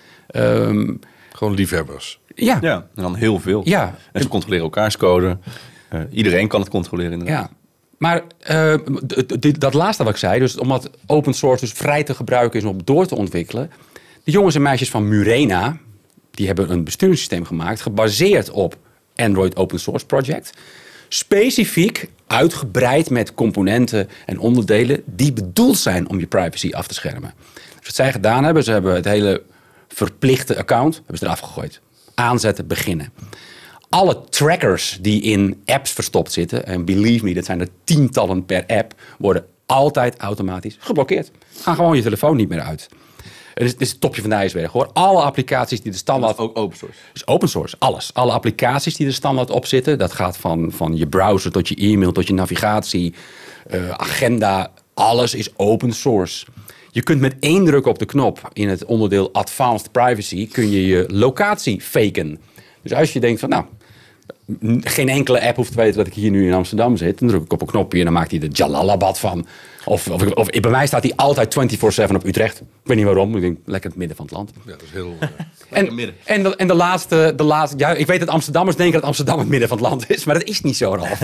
Gewoon liefhebbers. Ja. En dan heel veel. Ja. En ze controleren elkaars code. Iedereen kan het controleren inderdaad. Ja. Maar dat laatste wat ik zei, dus omdat open source dus vrij te gebruiken is om door te ontwikkelen. De jongens en meisjes van Murena, die hebben een besturingssysteem gemaakt gebaseerd op Android Open Source Project. Specifiek uitgebreid met componenten en onderdelen die bedoeld zijn om je privacy af te schermen. Dus wat zij gedaan hebben, ze hebben het hele verplichte account hebben ze eraf gegooid. Aanzetten, beginnen. alle trackers die in apps verstopt zitten, en believe me, dat zijn er tientallen per app, worden altijd automatisch geblokkeerd. Gaan gewoon je telefoon niet meer uit. Het is het topje van de ijsberg, hoor. Alle applicaties die de standaard... ook open source. Dus open source, alles. Alle applicaties die er standaard op zitten. Dat gaat van je browser tot je e-mail, tot je navigatie, agenda. Alles is open source. Je kunt met 1 druk op de knop in het onderdeel Advanced Privacy kun je je locatie faken. Dus als je denkt van nou, geen enkele app hoeft te weten dat ik hier nu in Amsterdam zit, dan druk ik op een knopje en dan maakt hij de Jalalabad van. Of bij mij staat hij altijd 24/7 op Utrecht. Ik weet niet waarom, ik denk lekker in het midden van het land. Ja, dat is heel... En de laatste, ja, ik weet dat Amsterdammers denken dat Amsterdam het midden van het land is, maar dat is niet zo, Ralf.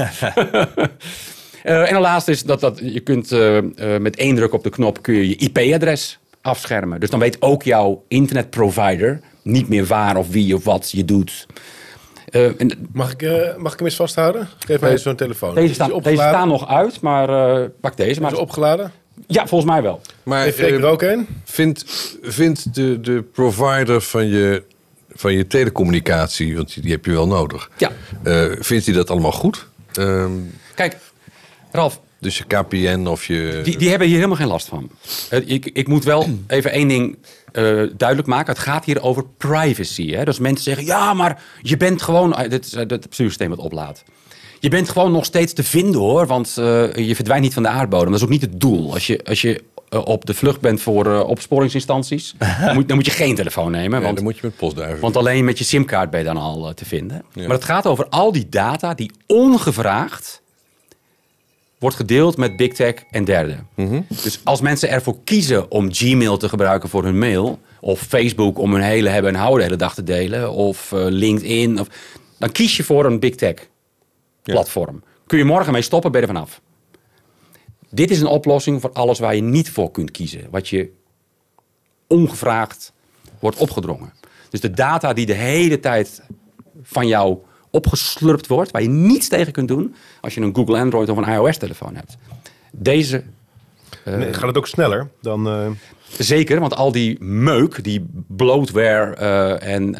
En de laatste is dat je kunt met 1 druk op de knop kun je IP-adres afschermen. Dus dan weet ook jouw internetprovider niet meer waar of wie of wat je doet. Mag ik hem eens vasthouden? Geef mij eens zo'n telefoon. Deze staan nog uit, maar pak deze. Is Maar, ze opgeladen? ja, volgens mij wel. Maar Heeft Freek er ook een? vindt de provider van je telecommunicatie, want die heb je wel nodig, Ja. vindt hij dat allemaal goed? Kijk, Ralf, Dus je KPN of je... die hebben hier helemaal geen last van. Ik moet wel even 1 ding duidelijk maken. Het gaat hier over privacy. Hè? Dus mensen zeggen, ja, maar je bent gewoon... Dit is het bestuurssysteem wat oplaat. Je bent gewoon nog steeds te vinden, hoor. Want je verdwijnt niet van de aardbodem. Dat is ook niet het doel. Als je op de vlucht bent voor opsporingsinstanties, dan moet je geen telefoon nemen. dan moet je met postduiven. Want alleen met je simkaart ben je dan al te vinden. Ja. Maar het gaat over al die data die ongevraagd wordt gedeeld met Big Tech en derden. Mm-hmm. Dus als mensen ervoor kiezen om Gmail te gebruiken voor hun mail, of Facebook om hun hele hebben en houden de hele dag te delen, of LinkedIn, dan kies je voor een Big Tech platform. Kun je morgen mee stoppen, ben je er vanaf. Dit is een oplossing voor alles waar je niet voor kunt kiezen. Wat je ongevraagd wordt opgedrongen. Dus de data die de hele tijd van jou opgeslurpt wordt, waar je niets tegen kunt doen als je een Google Android of een iOS-telefoon hebt. Deze... gaat het ook sneller dan... Zeker, want al die meuk, die bloatware en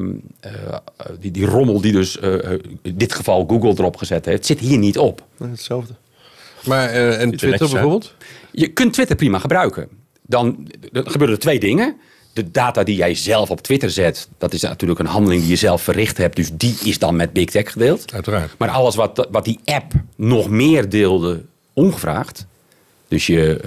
die rommel die dus in dit geval Google erop gezet heeft, zit hier niet op. Hetzelfde. Maar en Twitter bijvoorbeeld? Je kunt Twitter prima gebruiken. Dan gebeuren er 2 dingen. De data die jij zelf op Twitter zet, dat is natuurlijk een handeling die je zelf verricht hebt. Dus die is dan met Big Tech gedeeld. Uiteraard. Maar alles wat die app nog meer deelde, ongevraagd. Dus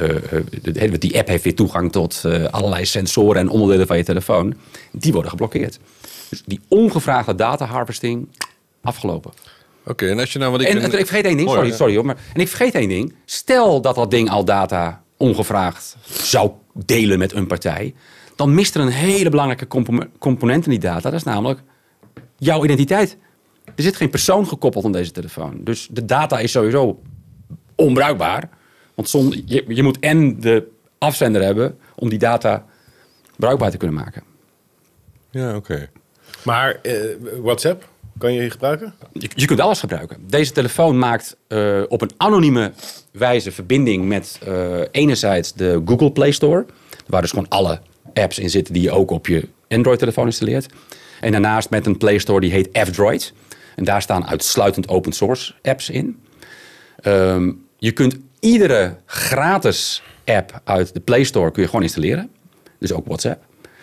die app heeft weer toegang tot allerlei sensoren en onderdelen van je telefoon. Die worden geblokkeerd. Dus die ongevraagde data harvesting, afgelopen. Oké, en als je nou... Ik vergeet 1 ding, sorry hoor. En ik vergeet 1 ding. Stel dat ding al data ongevraagd zou delen met een partij, dan mist er een hele belangrijke component in die data. Dat is namelijk jouw identiteit. Er zit geen persoon gekoppeld aan deze telefoon. Dus de data is sowieso onbruikbaar. Want je moet en de afzender hebben om die data bruikbaar te kunnen maken. Ja, oké. Maar WhatsApp, kan je gebruiken? Je kunt alles gebruiken. Deze telefoon maakt op een anonieme wijze verbinding met enerzijds de Google Play Store, waar dus gewoon alle apps in zitten die je ook op je Android-telefoon installeert. En daarnaast met een Play Store die heet F-Droid. En daar staan uitsluitend open source apps in. Je kunt iedere gratis app uit de Play Store kun je gewoon installeren. Dus ook WhatsApp.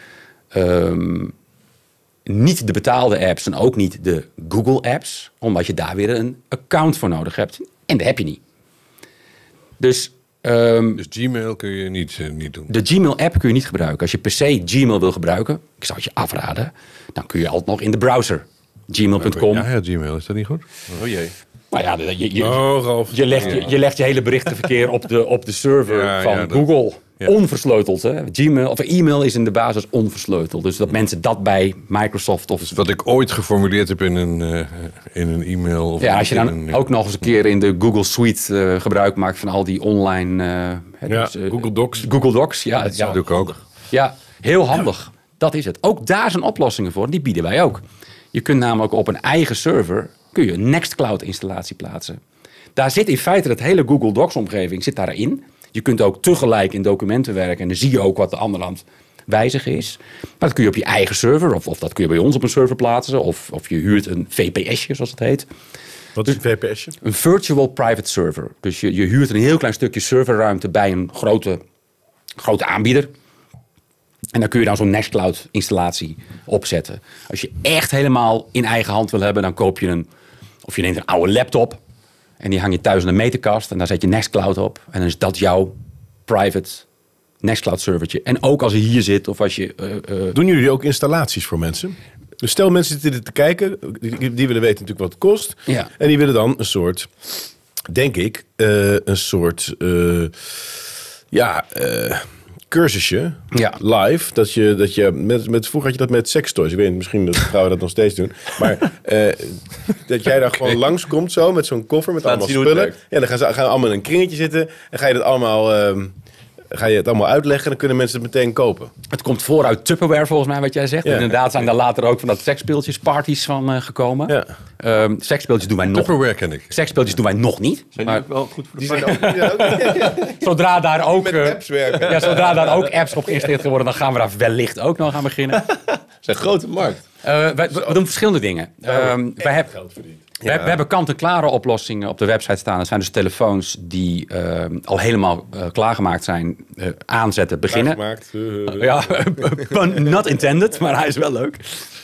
Niet de betaalde apps en ook niet de Google apps, omdat je daar weer een account voor nodig hebt. En dat heb je niet. Dus Gmail kun je niet doen? De Gmail-app kun je niet gebruiken. Als je per se Gmail wil gebruiken, ik zou het je afraden, dan kun je altijd nog in de browser. Gmail.com. Ja, Gmail, is dat niet goed? Oh jee. Maar ja, Ralf. je legt je hele berichtenverkeer op de server van Google. Ja. Onversleuteld. Hè? Gmail of e-mail is in de basis onversleuteld. Dus dat mensen dat bij Microsoft of... Dus wat ik ooit geformuleerd heb in een e-mail... Of als je dan ook nog eens een keer in de Google Suite gebruik maakt van al die online... Google Docs. Google Docs, ja. Dat doe ik ook. Ja, heel handig. Dat is het. Ook daar zijn oplossingen voor. Die bieden wij ook. Je kunt namelijk op een eigen server kun je een Nextcloud installatie plaatsen. Daar zit in feite het hele Google Docs omgeving zit daarin. Je kunt ook tegelijk in documenten werken. En dan zie je ook wat de andere hand wijzigen is. Maar dat kun je op je eigen server of dat kun je bij ons op een server plaatsen. Of je huurt een VPS'je, zoals het heet. Wat is een VPS'je? Een virtual private server. Dus je huurt een heel klein stukje serverruimte bij een grote aanbieder. En dan kun je dan zo'n Nextcloud installatie opzetten. Als je echt helemaal in eigen hand wil hebben, dan koop je je neemt een oude laptop. En die hang je thuis in een meterkast. En daar zet je Nextcloud op. En dan is dat jouw private Nextcloud servertje. En ook als je hier zit of als je... Doen jullie ook installaties voor mensen? Dus stel mensen zitten te kijken. Die willen weten natuurlijk wat het kost. Ja. En die willen dan een soort... Denk ik, cursusje, live, dat je met vroeger had je dat met sextoys. Ik weet niet, misschien dat vrouwen dat nog steeds doen. Maar dat jij daar gewoon langskomt zo met zo'n koffer met allemaal spullen. Ja, dan gaan we allemaal in een kringetje zitten en ga je dat allemaal... Ga je het allemaal uitleggen en dan kunnen mensen het meteen kopen. Het komt vooruit Tupperware volgens mij, wat jij zegt. Ja. Inderdaad zijn daar later ook van dat seksspeeltjes-parties van gekomen. Ja. Seksspeeltjes doen wij nog. Tupperware ken ik. Seksspeeltjes doen wij nog niet. Zijn Maar die ook wel goed voor de Die zijn ook zodra daar ook... met apps werken. Ja, zodra daar ook apps op geïnstalleerd worden, dan gaan we daar wellicht ook nog aan beginnen. Het is een grote markt. We doen verschillende dingen. Wij hebben... Geld verdiend. We hebben kant-en-klare oplossingen op de website staan. Dat zijn dus telefoons die al helemaal klaargemaakt zijn. Aanzetten, beginnen. Gemaakt. Ja, pun not intended, maar hij is wel leuk.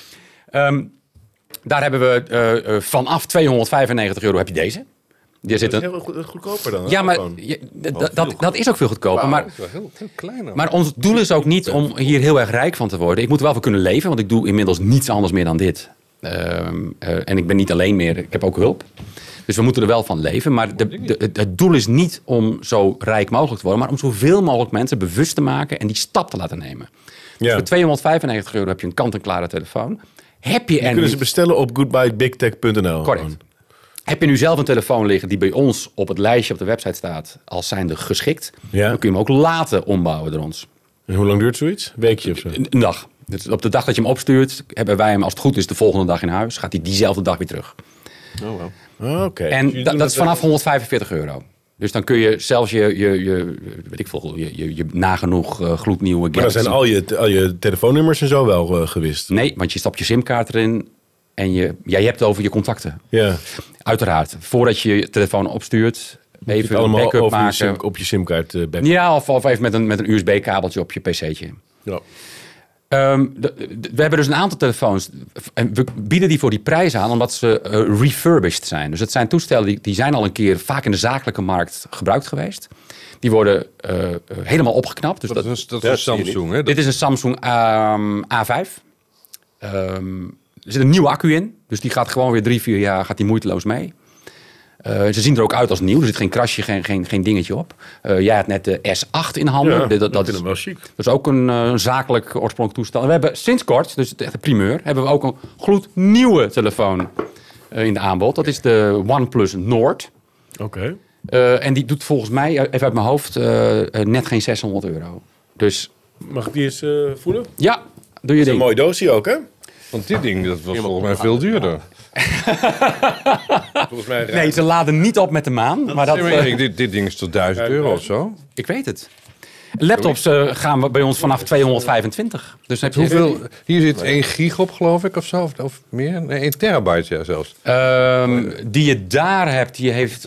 Daar hebben we vanaf €295 heb je deze. Dat is heel goedkoper dan. Ja, maar dat is ook veel goedkoper. Maar, Dat is wel heel klein. maar ons doel is ook niet om hier heel erg rijk van te worden. Ik moet er wel voor kunnen leven, want ik doe inmiddels niets anders meer dan dit. En ik ben niet alleen meer, ik heb ook hulp. Dus we moeten er wel van leven. Maar het doel is niet om zo rijk mogelijk te worden, maar om zoveel mogelijk mensen bewust te maken en die stap te laten nemen. Dus voor €295 heb je een kant-en-klare telefoon. Kunnen ze bestellen op goodbyebigtech.nl. Correct. Heb je nu zelf een telefoon liggen die bij ons op het lijstje op de website staat als zijnde geschikt, Ja. dan kun je hem ook laten ombouwen door ons. En hoe lang duurt zoiets? Een weekje of zo? Een dag. Dus op de dag dat je hem opstuurt, hebben wij hem als het goed is de volgende dag in huis. Gaat hij diezelfde dag weer terug. Oh, wow. Oké. En dat is vanaf €145. Dus dan kun je zelfs je nagenoeg gloednieuwe Maar dan Galaxy... zijn al je telefoonnummers en zo wel gewist. Nee, want je stapt je simkaart erin en je hebt het over je contacten. Ja. Uiteraard. Voordat je je telefoon opstuurt, even een Allemaal backup over maken. op je simkaart backup. Ja, of even met een USB-kabeltje op je pc'tje. Ja. We hebben dus een aantal telefoons. En we bieden die voor die prijs aan omdat ze refurbished zijn. Dus het zijn toestellen die zijn al een keer vaak in de zakelijke markt gebruikt geweest. Die worden helemaal opgeknapt. Dus Dat is een Samsung, hè? dit is een Samsung A5. Er zit een nieuwe accu in. Dus die gaat gewoon weer 3-4 jaar gaat die moeiteloos mee. Ze zien er ook uit als nieuw. Er zit geen krasje, geen dingetje op. Jij had net de S8 in handen. Ja, dat vind is hem wel chic. dat is ook een zakelijk oorspronkelijk toestel. En we hebben sinds kort, dus het echte primeur, hebben we ook een gloednieuwe telefoon in de aanbod. Dat is de OnePlus Nord. Oké. En die doet volgens mij, even uit mijn hoofd, net geen €600. Dus Mag ik die eens voelen? ja, doe je Een ding. mooi doosje ook, hè? Want dit ding dat was volgens mij veel duurder. Volgens mij Nee, ze laden niet op met de maan. Maar dat, Dit ding is tot €1000 of zo. ik weet het. Laptops gaan we bij ons vanaf 225. Dus dan heb je Hoeveel? Hier zit 1 gig op, geloof ik, of zo. Of meer? Nee, 1 terabyte, ja, zelfs. Die je daar hebt, die heeft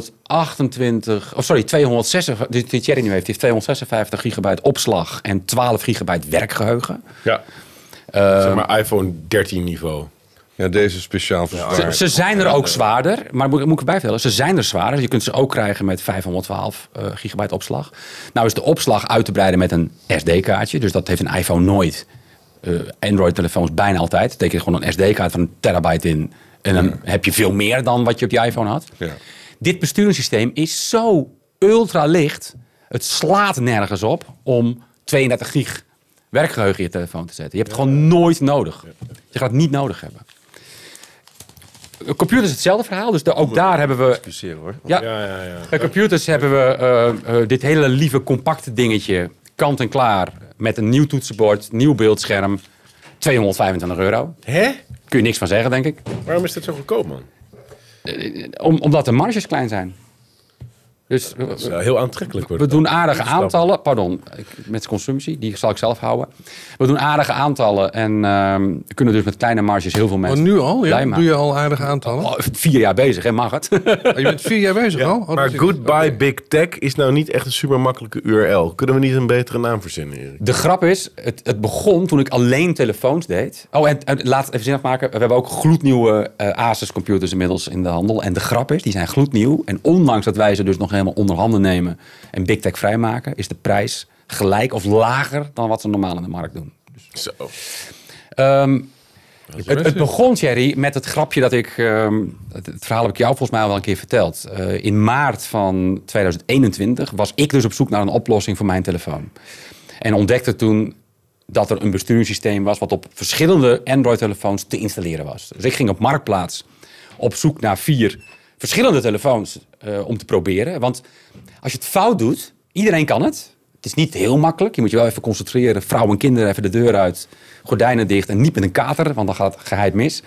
256. Die Thierry nu heeft 256 gigabyte opslag en 12 gigabyte werkgeheugen. Ja. Zeg maar iPhone 13 niveau. Ja, deze is speciaal voor zwaar. Ze zijn er ook zwaarder, maar moet ik erbij vertellen, ze zijn er zwaarder. Je kunt ze ook krijgen met 512 gigabyte opslag. Nou is de opslag uit te breiden met een SD-kaartje, dus dat heeft een iPhone nooit. Android-telefoons bijna altijd. Dat betekent gewoon een SD-kaart van 1 terabyte in en dan heb je veel meer dan wat je op je iPhone had. Ja. Dit besturingssysteem is zo ultra licht, het slaat nergens op om 32 gig werkgeheugen in je telefoon te zetten. Je hebt het gewoon nooit nodig. Je gaat het niet nodig hebben. Computers hetzelfde verhaal, dus ook daar hebben we... Excuseren hoor. Ja, bij computers hebben we dit hele lieve compacte dingetje kant en klaar met een nieuw toetsenbord, nieuw beeldscherm, €225. Hè? Kun je niks van zeggen, denk ik. Waarom is dat zo goedkoop, man? Omdat de marges klein zijn. Dus Dat is wel heel aantrekkelijk. Wordt we het doen dan. aardige Instappen. aantallen. Pardon, met consumptie. Die zal ik zelf houden. We doen aardige aantallen. En kunnen dus met kleine marges heel veel Maar mensen nu al? blij Ja? maken. Doe je al aardige aantallen? Oh, 4 jaar bezig, hè? Mag het? Oh, je bent 4 jaar bezig al? Oh, Maar dat is- Goodbye oké. Big Tech is nou niet echt een super makkelijke URL. Kunnen we niet een betere naam verzinnen, Erik? De grap is, het begon toen ik alleen telefoons deed. Oh, en laat het even zinnig maken. We hebben ook gloednieuwe Asus computers inmiddels in de handel. En de grap is, die zijn gloednieuw. En ondanks dat wij ze dus nog helemaal onder handen nemen en Big Tech vrijmaken, is de prijs gelijk of lager dan wat ze normaal in de markt doen. Zo. Het begon, Thierry, met het grapje dat ik... het verhaal heb ik jou volgens mij al wel een keer verteld. In maart van 2021 was ik dus op zoek naar een oplossing voor mijn telefoon. En ontdekte toen dat er een besturingssysteem was wat op verschillende Android-telefoons te installeren was. Dus ik ging op Marktplaats op zoek naar 4 verschillende telefoons om te proberen. Want als je het fout doet, iedereen kan het. Het is niet heel makkelijk. Je moet je wel even concentreren. Vrouw en kinderen even de deur uit. Gordijnen dicht en niet met een kater, want dan gaat het geheid mis.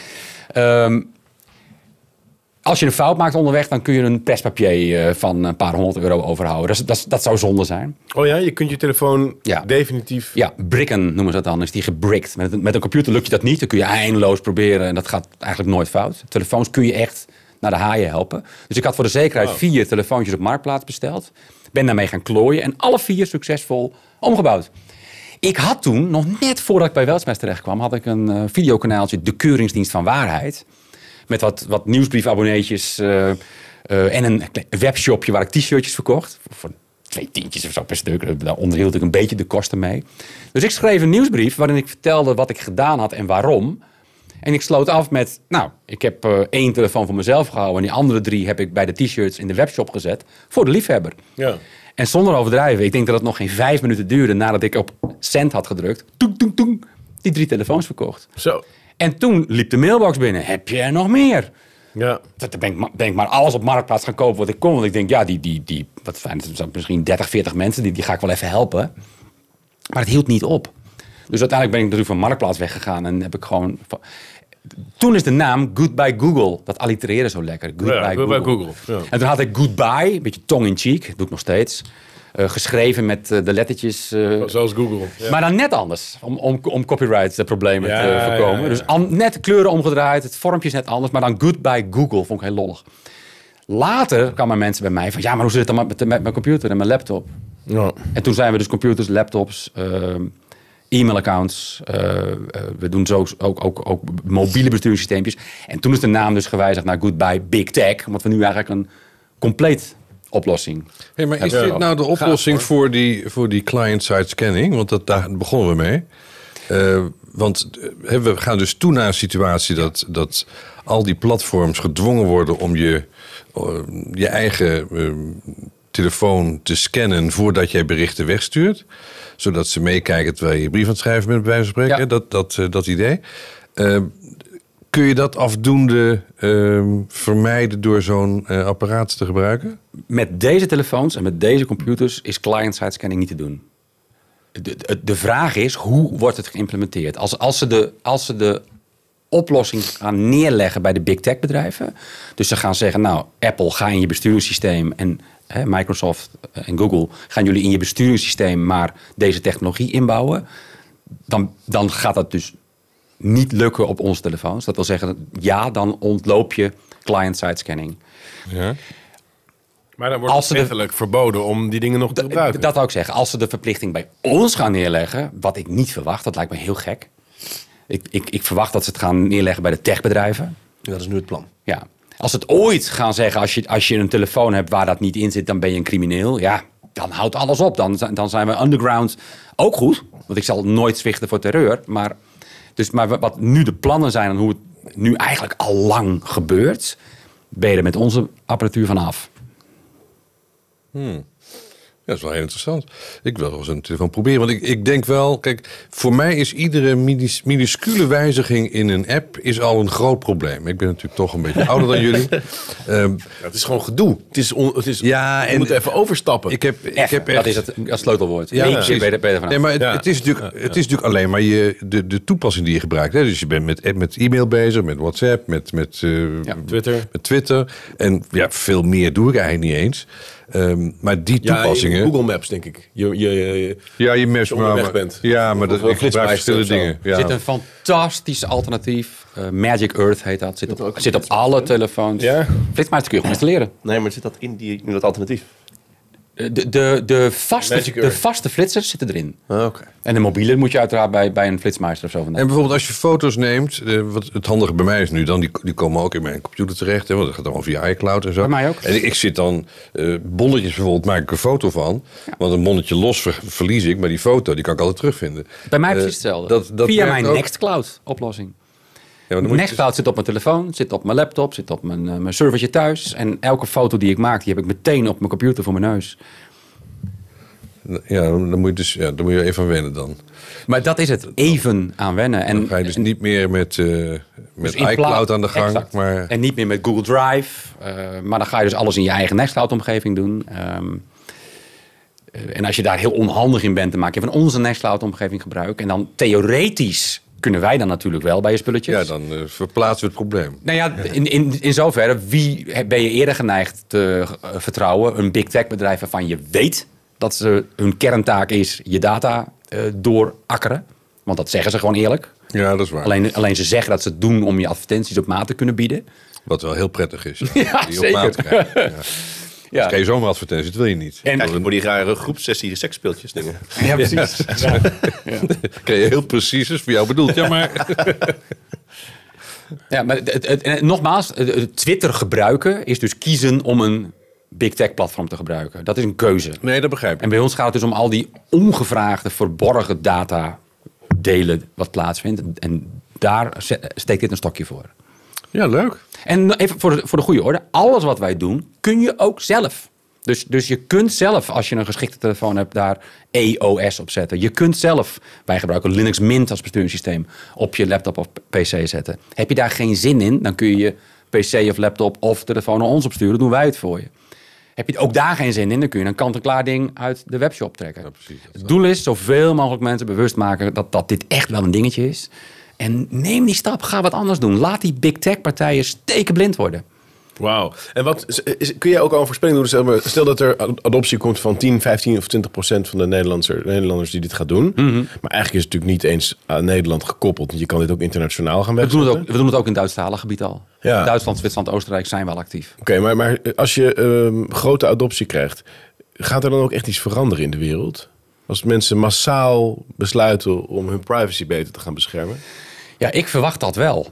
Als je een fout maakt onderweg, dan kun je een perspapier van een paar €100 overhouden. Dat zou zonde zijn. Oh ja, je kunt je telefoon Ja. definitief... Ja, bricken noemen ze dat dan. Is die gebrikt. Met een computer lukt je dat niet. Dan kun je eindeloos proberen en dat gaat eigenlijk nooit fout. Telefoons kun je echt naar de haaien helpen. Dus ik had voor de zekerheid 4 telefoontjes op Marktplaats besteld. Ben daarmee gaan klooien en alle 4 succesvol omgebouwd. Ik had toen, nog net voordat ik bij Weltsmest terecht kwam, had ik een videokanaaltje, De Keuringsdienst van Waarheid. Met wat nieuwsbriefabonneetjes en een webshopje waar ik t-shirtjes verkocht. Voor 2 tientjes of zo per stuk. Daar onderhield ik een beetje de kosten mee. Dus ik schreef een nieuwsbrief waarin ik vertelde wat ik gedaan had en waarom. En ik sloot af met, nou, ik heb 1 telefoon voor mezelf gehouden. En die andere 3 heb ik bij de t-shirts in de webshop gezet voor de liefhebber. Ja. En zonder overdrijven, ik denk dat het nog geen 5 minuten duurde nadat ik op send had gedrukt. Toeng, toeng, toeng, die 3 telefoons verkocht. Zo. En toen liep de mailbox binnen. Heb je er nog meer? Ja. Toen ben ik maar alles op Marktplaats gaan kopen wat ik kon. Want ik denk, ja, wat fijn, het zijn misschien 30, 40 mensen. Die ga ik wel even helpen. Maar het hield niet op. Dus uiteindelijk ben ik natuurlijk van Marktplaats weggegaan. En heb ik gewoon... Toen is de naam Goodbye Google. Dat allitereerde zo lekker. Goodbye Google. Ja. En toen had ik Goodbye, een beetje tong in cheek. Dat doe ik nog steeds. Geschreven met de lettertjes. Zoals Google. Ja. Maar dan net anders. Om copyright problemen Ja, te voorkomen. ja. Dus net de kleuren omgedraaid. Het vormpje is net anders. Maar dan Goodbye Google. Vond ik heel lollig. Later kwamen mensen bij mij van... Ja, maar hoe zit het dan met mijn computer en mijn laptop? Ja. En toen zijn we dus computers, laptops... e-mailaccounts. We doen zo ook mobiele besturingssysteempjes. En toen is de naam dus gewijzigd naar Goodbye Big Tech. Omdat we nu eigenlijk een compleet oplossing. Hey, maar is Ja. dit nou de oplossing voor die client-side scanning? Want daar begonnen we mee. Want we gaan dus toe naar een situatie dat al die platforms gedwongen worden om je eigen telefoon te scannen voordat jij berichten wegstuurt. Zodat ze meekijken terwijl je je brief aan het schrijven bent, bij wijze van spreken. Ja. Dat idee. Kun je dat afdoende vermijden door zo'n apparaat te gebruiken? Met deze telefoons en met deze computers is client-side scanning niet te doen. De vraag is, hoe wordt het geïmplementeerd? Als ze de oplossing gaan neerleggen bij de big tech bedrijven. Dus ze gaan zeggen, nou, Apple, ga in je besturingssysteem en Microsoft en Google, gaan jullie in je besturingssysteem maar deze technologie inbouwen. Dan gaat dat dus niet lukken op onze telefoons. Dat wil zeggen, ja, dan ontloop je client-side scanning. Ja. Maar dan wordt Als het ze wettelijk verboden om die dingen nog te gebruiken. Dat wou ik zeggen. Als ze de verplichting bij ons gaan neerleggen, wat ik niet verwacht, dat lijkt me heel gek. Ik verwacht dat ze het gaan neerleggen bij de techbedrijven. Dat is nu het plan. Ja. Als ze het ooit gaan zeggen, als je een telefoon hebt waar dat niet in zit, dan ben je een crimineel. Ja, dan houdt alles op. Dan zijn we underground ook goed. Want ik zal nooit zwichten voor terreur. Maar wat nu de plannen zijn en hoe het nu eigenlijk al lang gebeurt, ben je er met onze apparatuur vanaf. dat is wel heel interessant. Ik wil wel eens een telefoon proberen. Want ik denk wel, kijk, voor mij is iedere minuscule wijziging in een app is al een groot probleem. Ik ben natuurlijk toch een beetje ouder dan jullie. Het is gewoon gedoe. Je moet even overstappen. Ik heb echt, dat is het als sleutelwoord. Ja, Ja, precies. ben je er vanaf. Nee, maar het is natuurlijk alleen maar de toepassing die je gebruikt. Hè? Dus je bent met e-mail bezig, met WhatsApp, met Twitter. En ja, veel meer doe ik eigenlijk niet eens. Maar die toepassingen... Google Maps, denk ik. je maps onderweg bent. Ja, maar dat, ik gebruik verschillende dingen. Er Ja. zit een fantastisch alternatief. Magic Earth heet dat. Zit op alle telefoons. Ja? Flitsmeister kun je gewoon installeren. Nee, maar zit dat in dat alternatief? De Magic Earth. vaste flitsers zitten erin. Oké. En de mobiele moet je uiteraard bij een flitsmeister of zo vandaan. En bijvoorbeeld als je foto's neemt, wat het handige bij mij is nu dan, die komen ook in mijn computer terecht, hè, want dat gaat allemaal via iCloud en zo. Bij mij ook. En ik zit dan, bonnetjes bijvoorbeeld, maak ik een foto van, want een bonnetje los verlies ik, maar die foto, die kan ik altijd terugvinden. Bij mij precies hetzelfde. dat Via werkt mijn ook. Nextcloud oplossing. Ja, maar dan moet je Nextcloud zit op mijn telefoon, zit op mijn laptop, zit op mijn servertje thuis. En elke foto die ik maak, die heb ik meteen op mijn computer voor mijn neus. ja, dan moet je dus, ja, dan moet je even aan wennen dan. Maar dat is het, even aan wennen. En Dan ga je dus niet meer met dus in iCloud aan de gang. Exact. Maar En niet meer met Google Drive. Maar dan ga je dus alles in je eigen Nextcloud-omgeving doen. En als je daar heel onhandig in bent, dan maak je van onze Nextcloud-omgeving gebruik. En dan theoretisch kunnen wij dan natuurlijk wel bij je spulletjes. ja, dan verplaatsen we het probleem. Nou ja, in zoverre, wie ben je eerder geneigd te vertrouwen? Een big tech bedrijf waarvan je weet dat ze hun kerntaak is je data doorakkeren. Want dat zeggen ze gewoon eerlijk. Ja, dat is waar. Alleen ze zeggen dat ze het doen om je advertenties op maat te kunnen bieden. Wat wel heel prettig is. Ja, die op zeker. maat krijgen. Ja. Ja, Krijg je zomaar advertenties, dat wil je niet. En- Kijk, voor die rare groepsessie seksspeeltjes dingen. ja precies. Ja. Krijg je heel precies is voor jou bedoeld. Ja, maar Ja, maar nogmaals, Twitter gebruiken is dus kiezen om een big tech platform te gebruiken. Dat is een keuze. nee, dat begrijp ik. En bij ons gaat het dus om al die ongevraagde, verborgen data delen wat plaatsvindt. En daar steekt dit een stokje voor. Ja, leuk. En even voor de goede orde. Alles wat wij doen, kun je ook zelf. Dus je kunt zelf, als je een geschikte telefoon hebt, daar EOS op zetten. Je kunt zelf, wij gebruiken Linux Mint als besturingssysteem, op je laptop of PC zetten. Heb je daar geen zin in, dan kun je je PC of laptop of telefoon naar ons opsturen. Dan doen wij het voor je. Heb je ook daar geen zin in, dan kun je een kant-en-klaar ding uit de webshop trekken. Ja, precies. Het doel is zoveel mogelijk mensen bewust maken dat dit echt wel een dingetje is. En neem die stap, ga wat anders doen. Laat die big tech partijen stekenblind worden. Wauw. En kun jij ook al een voorspelling doen? Stel dat er adoptie komt van 10, 15 of 20% van de Nederlanders die dit gaat doen. Maar eigenlijk is het natuurlijk niet eens aan Nederland gekoppeld. Want je kan dit ook internationaal gaan We doen wegzetten. het ook in het Duitsstalig gebied al. Ja. Duitsland, Zwitserland, Oostenrijk zijn wel actief. Oké, maar als je grote adoptie krijgt, gaat er dan ook echt iets veranderen in de wereld? Als mensen massaal besluiten om hun privacy beter te gaan beschermen? Ja, ik verwacht dat wel.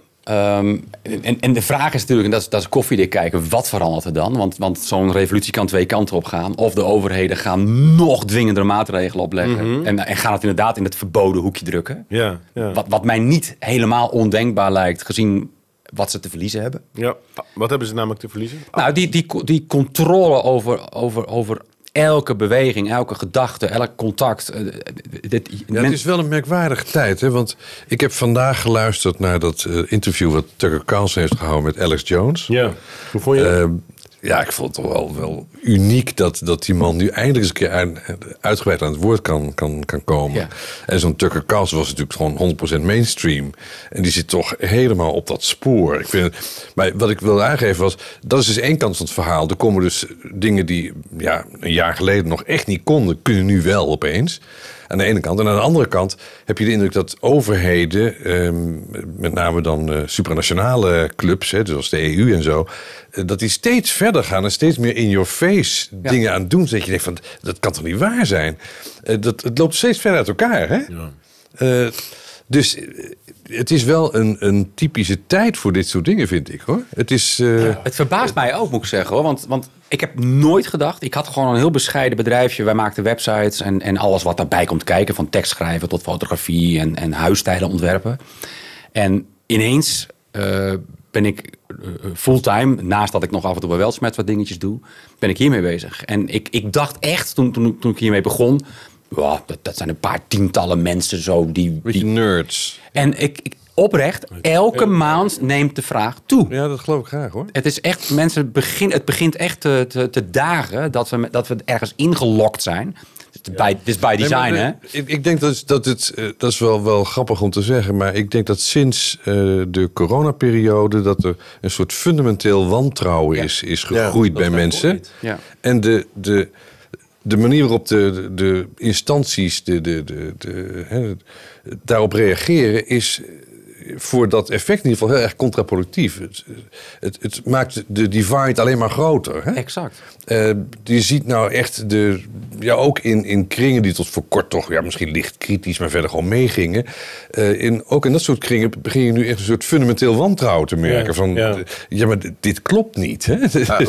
En de vraag is natuurlijk, en dat is koffiedik kijken, wat verandert er dan? Want zo'n revolutie kan twee kanten op gaan. Of de overheden gaan nog dwingender maatregelen opleggen. En gaan het inderdaad in het verboden hoekje drukken. Ja. Wat mij niet helemaal ondenkbaar lijkt, gezien wat ze te verliezen hebben. Ja. Wat hebben ze namelijk te verliezen? Nou, die controle over elke beweging, elke gedachte, elk contact. Ja, het is wel een merkwaardige tijd. Hè? Want ik heb vandaag geluisterd naar dat interview wat Tucker Carlson heeft gehouden met Alex Jones. Ja. Hoe vond je dat? Ja, ik vond het toch wel uniek dat die man nu eindelijk eens een keer uitgebreid aan het woord kan komen. Ja. En zo'n Tucker Carlson was natuurlijk gewoon 100% mainstream. En die zit toch helemaal op dat spoor. Maar wat ik wilde aangeven was, dat is dus één kant van het verhaal. Er komen dus dingen die een jaar geleden nog echt niet konden, kunnen nu wel opeens. Aan de ene kant. En aan de andere kant heb je de indruk dat overheden, met name dan supranationale clubs, hè, zoals de EU en zo, dat die steeds verder gaan en steeds meer in your face dingen aan doen. Dat je denkt van, dat kan toch niet waar zijn? Het loopt steeds verder uit elkaar, hè? Ja. Dus het is wel een typische tijd voor dit soort dingen, vind ik, hoor. Het is... Het verbaast mij ook, moet ik zeggen, hoor. Want ik heb nooit gedacht... Ik had gewoon een heel bescheiden bedrijfje. Wij maakten websites en alles wat daarbij komt kijken. Van tekstschrijven tot fotografie en huisstijlen ontwerpen. En ineens ben ik fulltime, naast dat ik nog af en toe bij Weltsmet wat dingetjes doe, ben ik hiermee bezig. En ik dacht echt, toen ik hiermee begon, wow, dat zijn een paar tientallen mensen zo die nerds. En ik oprecht, elke maand neemt de vraag toe. Ja, dat geloof ik graag hoor. Het is echt, het begint echt te dagen dat we ergens ingelokt zijn. Het is by design, hè? Ik denk dat is wel grappig om te zeggen, maar ik denk dat sinds de coronaperiode dat er een soort fundamenteel wantrouwen is gegroeid bij mensen. Ja. En de manier waarop de instanties daarop reageren is voor dat effect in ieder geval heel erg contraproductief. Het maakt de divide alleen maar groter. Hè? Exact. Je ziet nou echt ook in kringen die tot voor kort toch misschien licht kritisch, maar verder gewoon meegingen. Ook in dat soort kringen begin je nu echt een soort fundamenteel wantrouwen te merken. Maar dit klopt niet. Hè?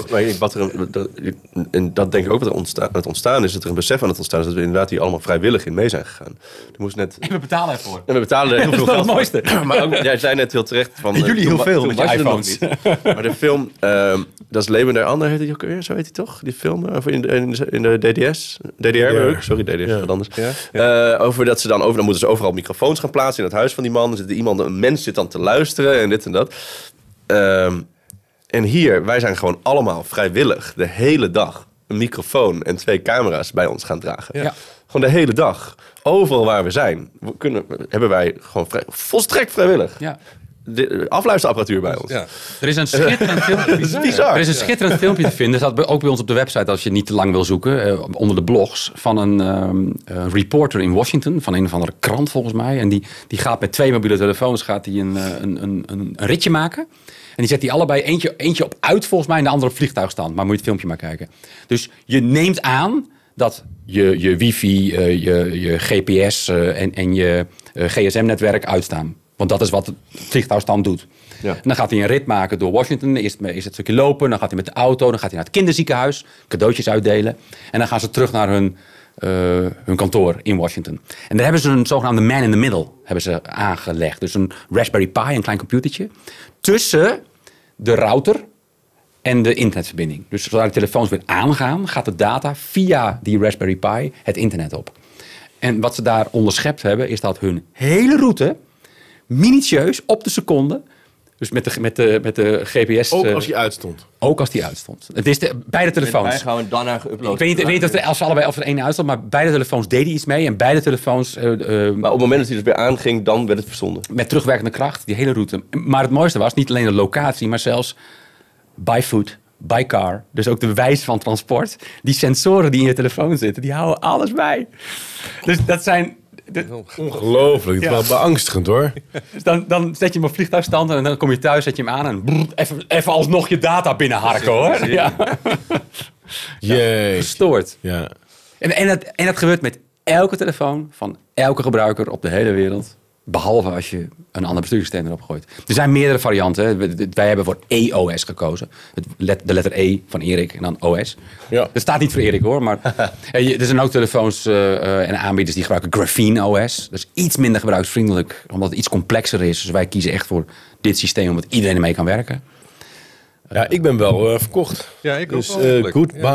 En dat denk ik ook wat het ontstaan is. Dat er een besef aan het ontstaan is dat we inderdaad hier allemaal vrijwillig in mee zijn gegaan. En we betalen ervoor. En we betalen er heel veel Dat is geld het mooiste. voor. Maar ook, jij zei net heel terecht van... Jullie heel veel met je iPhones. Maar de film, dat is Leben der Ander, heet hij ook weer, zo heet hij toch? Die film over in de DDS. DDR, sorry, DDS, wat anders. Over dat ze dan moeten ze overal microfoons gaan plaatsen in het huis van die man. Er zit een mens zit dan te luisteren en dit en dat. En hier, wij zijn gewoon allemaal vrijwillig de hele dag een microfoon en 2 camera's bij ons gaan dragen. Ja. Gewoon de hele dag. Overal waar we zijn, hebben wij gewoon volstrekt vrijwillig. Ja. De afluisterapparatuur bij ons. Ja. Er is een schitterend filmpje. Bizar. Er is een schitterend filmpje te vinden. Dat staat ook bij ons op de website als je niet te lang wil zoeken. Onder de blogs van een reporter in Washington. Van een of andere krant volgens mij. En die gaat met 2 mobiele telefoons een ritje maken. En die zet die allebei eentje op uit volgens mij en de andere op vliegtuigstand. Maar moet je het filmpje maar kijken. Dus je neemt aan dat je wifi, je GPS en je gsm-netwerk uitstaan. Want dat is wat het vliegtuigstand doet. Ja. En dan gaat hij een rit maken door Washington. Eerst het stukje lopen, dan gaat hij met de auto. Dan gaat hij naar het kinderziekenhuis, cadeautjes uitdelen. En dan gaan ze terug naar hun kantoor in Washington. En daar hebben ze een zogenaamde man in the middle aangelegd. Dus een Raspberry Pi, een klein computertje. Tussen de router en de internetverbinding. Dus zodra de telefoons weer aangaan, gaat de data via die Raspberry Pi het internet op. En wat ze daar onderschept hebben, is dat hun hele route minutieus op de seconde, dus met de GPS... Ook als die uitstond. Ook als die uitstond. Het is beide telefoons. Wij gaan dan naar geüpload. Ik weet niet als er één uitstond, maar beide telefoons deden iets mee. En beide telefoons... maar op het moment dat hij dus weer aanging, dan werd het verzonden. Met terugwerkende kracht, die hele route. Maar het mooiste was niet alleen de locatie, maar zelfs by foot, by car. Dus ook de wijze van transport. Die sensoren die in je telefoon zitten, die houden alles bij. Dus dat zijn... Ongelooflijk. Het is wel beangstigend hoor. Dus dan zet je hem op vliegtuigstand en dan kom je thuis, zet je hem aan en even alsnog je data binnenharken hoor. Ja. Jee. Gestoord. Ja. En dat gebeurt met elke telefoon van elke gebruiker op de hele wereld. Behalve als je een ander besturingssysteem erop gooit. Er zijn meerdere varianten. Wij hebben voor EOS gekozen. De letter E van Erik en dan OS. Ja. Dat staat niet voor Erik hoor. Maar er zijn ook telefoons en aanbieders die gebruiken Graphene OS. Dat is iets minder gebruiksvriendelijk. Omdat het iets complexer is. Dus wij kiezen echt voor dit systeem. Omdat iedereen ermee kan werken. Ja, ik ben wel verkocht. Ja, ik ook dus wel.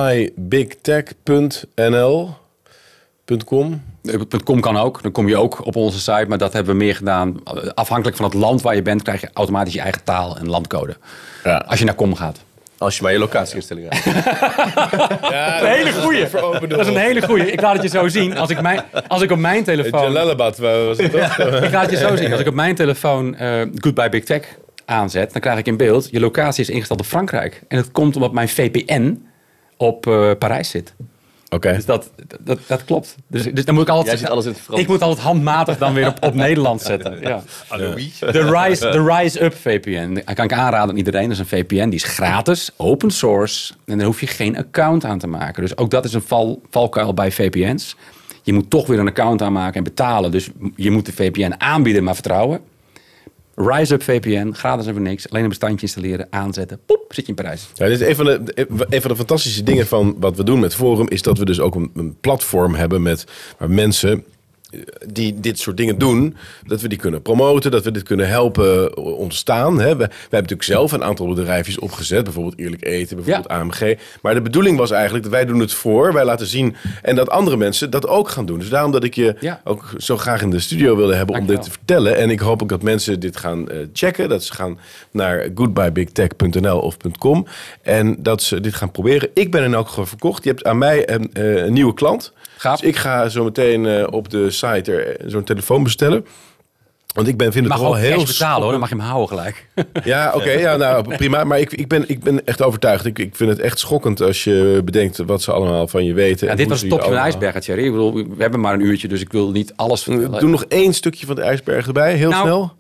goodbyebigtech.nl.com. .com kan ook. Dan kom je ook op onze site. Maar dat hebben we meer gedaan. Afhankelijk van het land waar je bent, krijg je automatisch je eigen taal en landcode. Ja. Als je naar com gaat. Als je maar je locatieinstelling hebt. Ja, een hele goeie. Dat is een hele goeie. Ik laat het je zo zien. Als ik op mijn telefoon... Jalalabad was het toch? Ik laat het je zo zien. Als ik op mijn telefoon Goodbye Big Tech aanzet, dan krijg ik in beeld, je locatie is ingesteld op Frankrijk. En het komt omdat mijn VPN op Parijs zit. Oké. Dus dat klolt. Dus dan moet ik altijd... Jij ziet alles in het Frans. Ik moet altijd handmatig dan weer op Nederland zetten. Ja. De Rise Up VPN. Dat kan ik aanraden aan iedereen. Dat is een VPN. Die is gratis, open source. En daar hoef je geen account aan te maken. Dus ook dat is een valkuil bij VPN's. Je moet toch weer een account aanmaken en betalen. Dus je moet de VPN aanbieden, maar vertrouwen. Rise Up VPN, gratis en voor niks. Alleen een bestandje installeren, aanzetten. Poep, zit je in Parijs. Ja, dit is een van de fantastische dingen van wat we doen met Forum, is dat we dus ook een platform hebben waar mensen die dit soort dingen doen, dat we die kunnen promoten, dat we dit kunnen helpen ontstaan. Hè. We hebben natuurlijk zelf een aantal bedrijfjes opgezet, bijvoorbeeld Eerlijk Eten, bijvoorbeeld AMG. Maar de bedoeling was eigenlijk dat wij doen het voor, wij laten zien en dat andere mensen dat ook gaan doen. Dus daarom dat ik je ook zo graag in de studio wilde hebben om dit te vertellen. En ik hoop ook dat mensen dit gaan checken, dat ze gaan naar goodbyebigtech.nl of .com en dat ze dit gaan proberen. Ik ben in elk geval verkocht. Je hebt aan mij een nieuwe klant. Gaaf. Dus ik ga zo meteen op de site zo'n telefoon bestellen. Want ik vind het mag wel ook heel cash betalen, hoor. Dan mag je hem houden gelijk. Ja, oké, nou prima. Maar ik ben echt overtuigd. Ik vind het echt schokkend als je bedenkt wat ze allemaal van je weten. Ja, dit was het topje van de ijsberg, Thierry. Ik bedoel, we hebben maar een uurtje, dus ik wil niet alles vertellen. Doe nog 1 stukje van de ijsberg erbij, heel snel.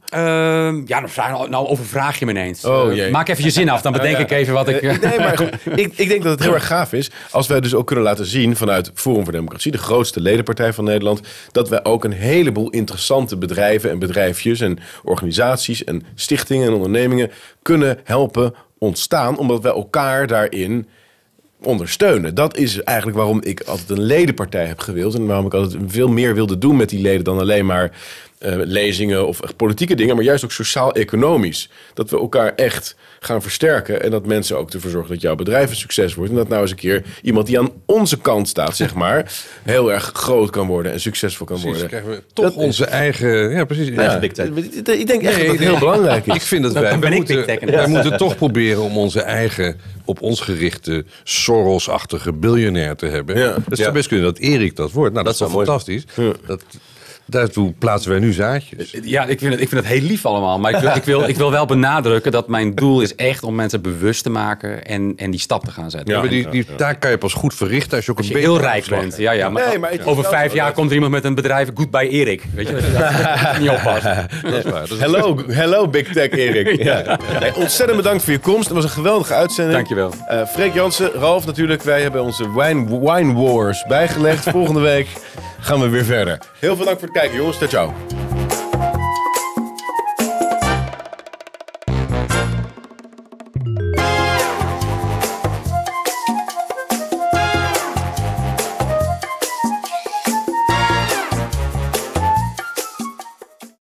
Nou overvraag je me ineens. Jee. Maak even je zin af, dan bedenk ik even wat ik... Nee, maar goed, ik denk dat het heel erg gaaf is als wij dus ook kunnen laten zien vanuit Forum voor Democratie, de grootste ledenpartij van Nederland, dat wij ook een heleboel interessante bedrijven en bedrijfjes en organisaties en stichtingen en ondernemingen kunnen helpen ontstaan, omdat wij elkaar daarin ondersteunen. Dat is eigenlijk waarom ik altijd een ledenpartij heb gewild en waarom ik altijd veel meer wilde doen met die leden dan alleen maar lezingen of politieke dingen, maar juist ook sociaal-economisch. Dat we elkaar echt gaan versterken en dat mensen ook ervoor zorgen dat jouw bedrijf een succes wordt en dat nou eens een keer iemand die aan onze kant staat, zeg maar, heel erg groot kan worden en succesvol kan worden. Krijgen we toch onze eigen... Ja, precies. Ja, Big Tech. Ik denk echt dat het heel belangrijk is. Ik vind dat wij moeten toch proberen om onze eigen, op ons gerichte, Soros-achtige biljonair te hebben. Ja. Het zou best kunnen dat Erik dat wordt. Nou, dat is toch fantastisch. Ja. Daartoe plaatsen wij nu zaadjes. Ja, ik vind het heel lief allemaal. Maar ik wil wel benadrukken dat mijn doel is echt om mensen bewust te maken en die stap te gaan zetten. Ja, maar die taak kan je pas goed verrichten als je ook een beetje heel rijk bent. Ja, maar, Nee, maar over 5 jaar komt er iemand met een bedrijf, Goodbye Erik. Weet je, dat je niet oppast. Dat is waar. Hello Big Tech Erik. Ja. Nee, ontzettend bedankt voor je komst. Het was een geweldige uitzending. Dankjewel. Freek Jansen, Ralf natuurlijk. Wij hebben onze Wine Wars bijgelegd. Volgende week gaan we weer verder. Heel veel dank voor het kijken, jongens. Ciao.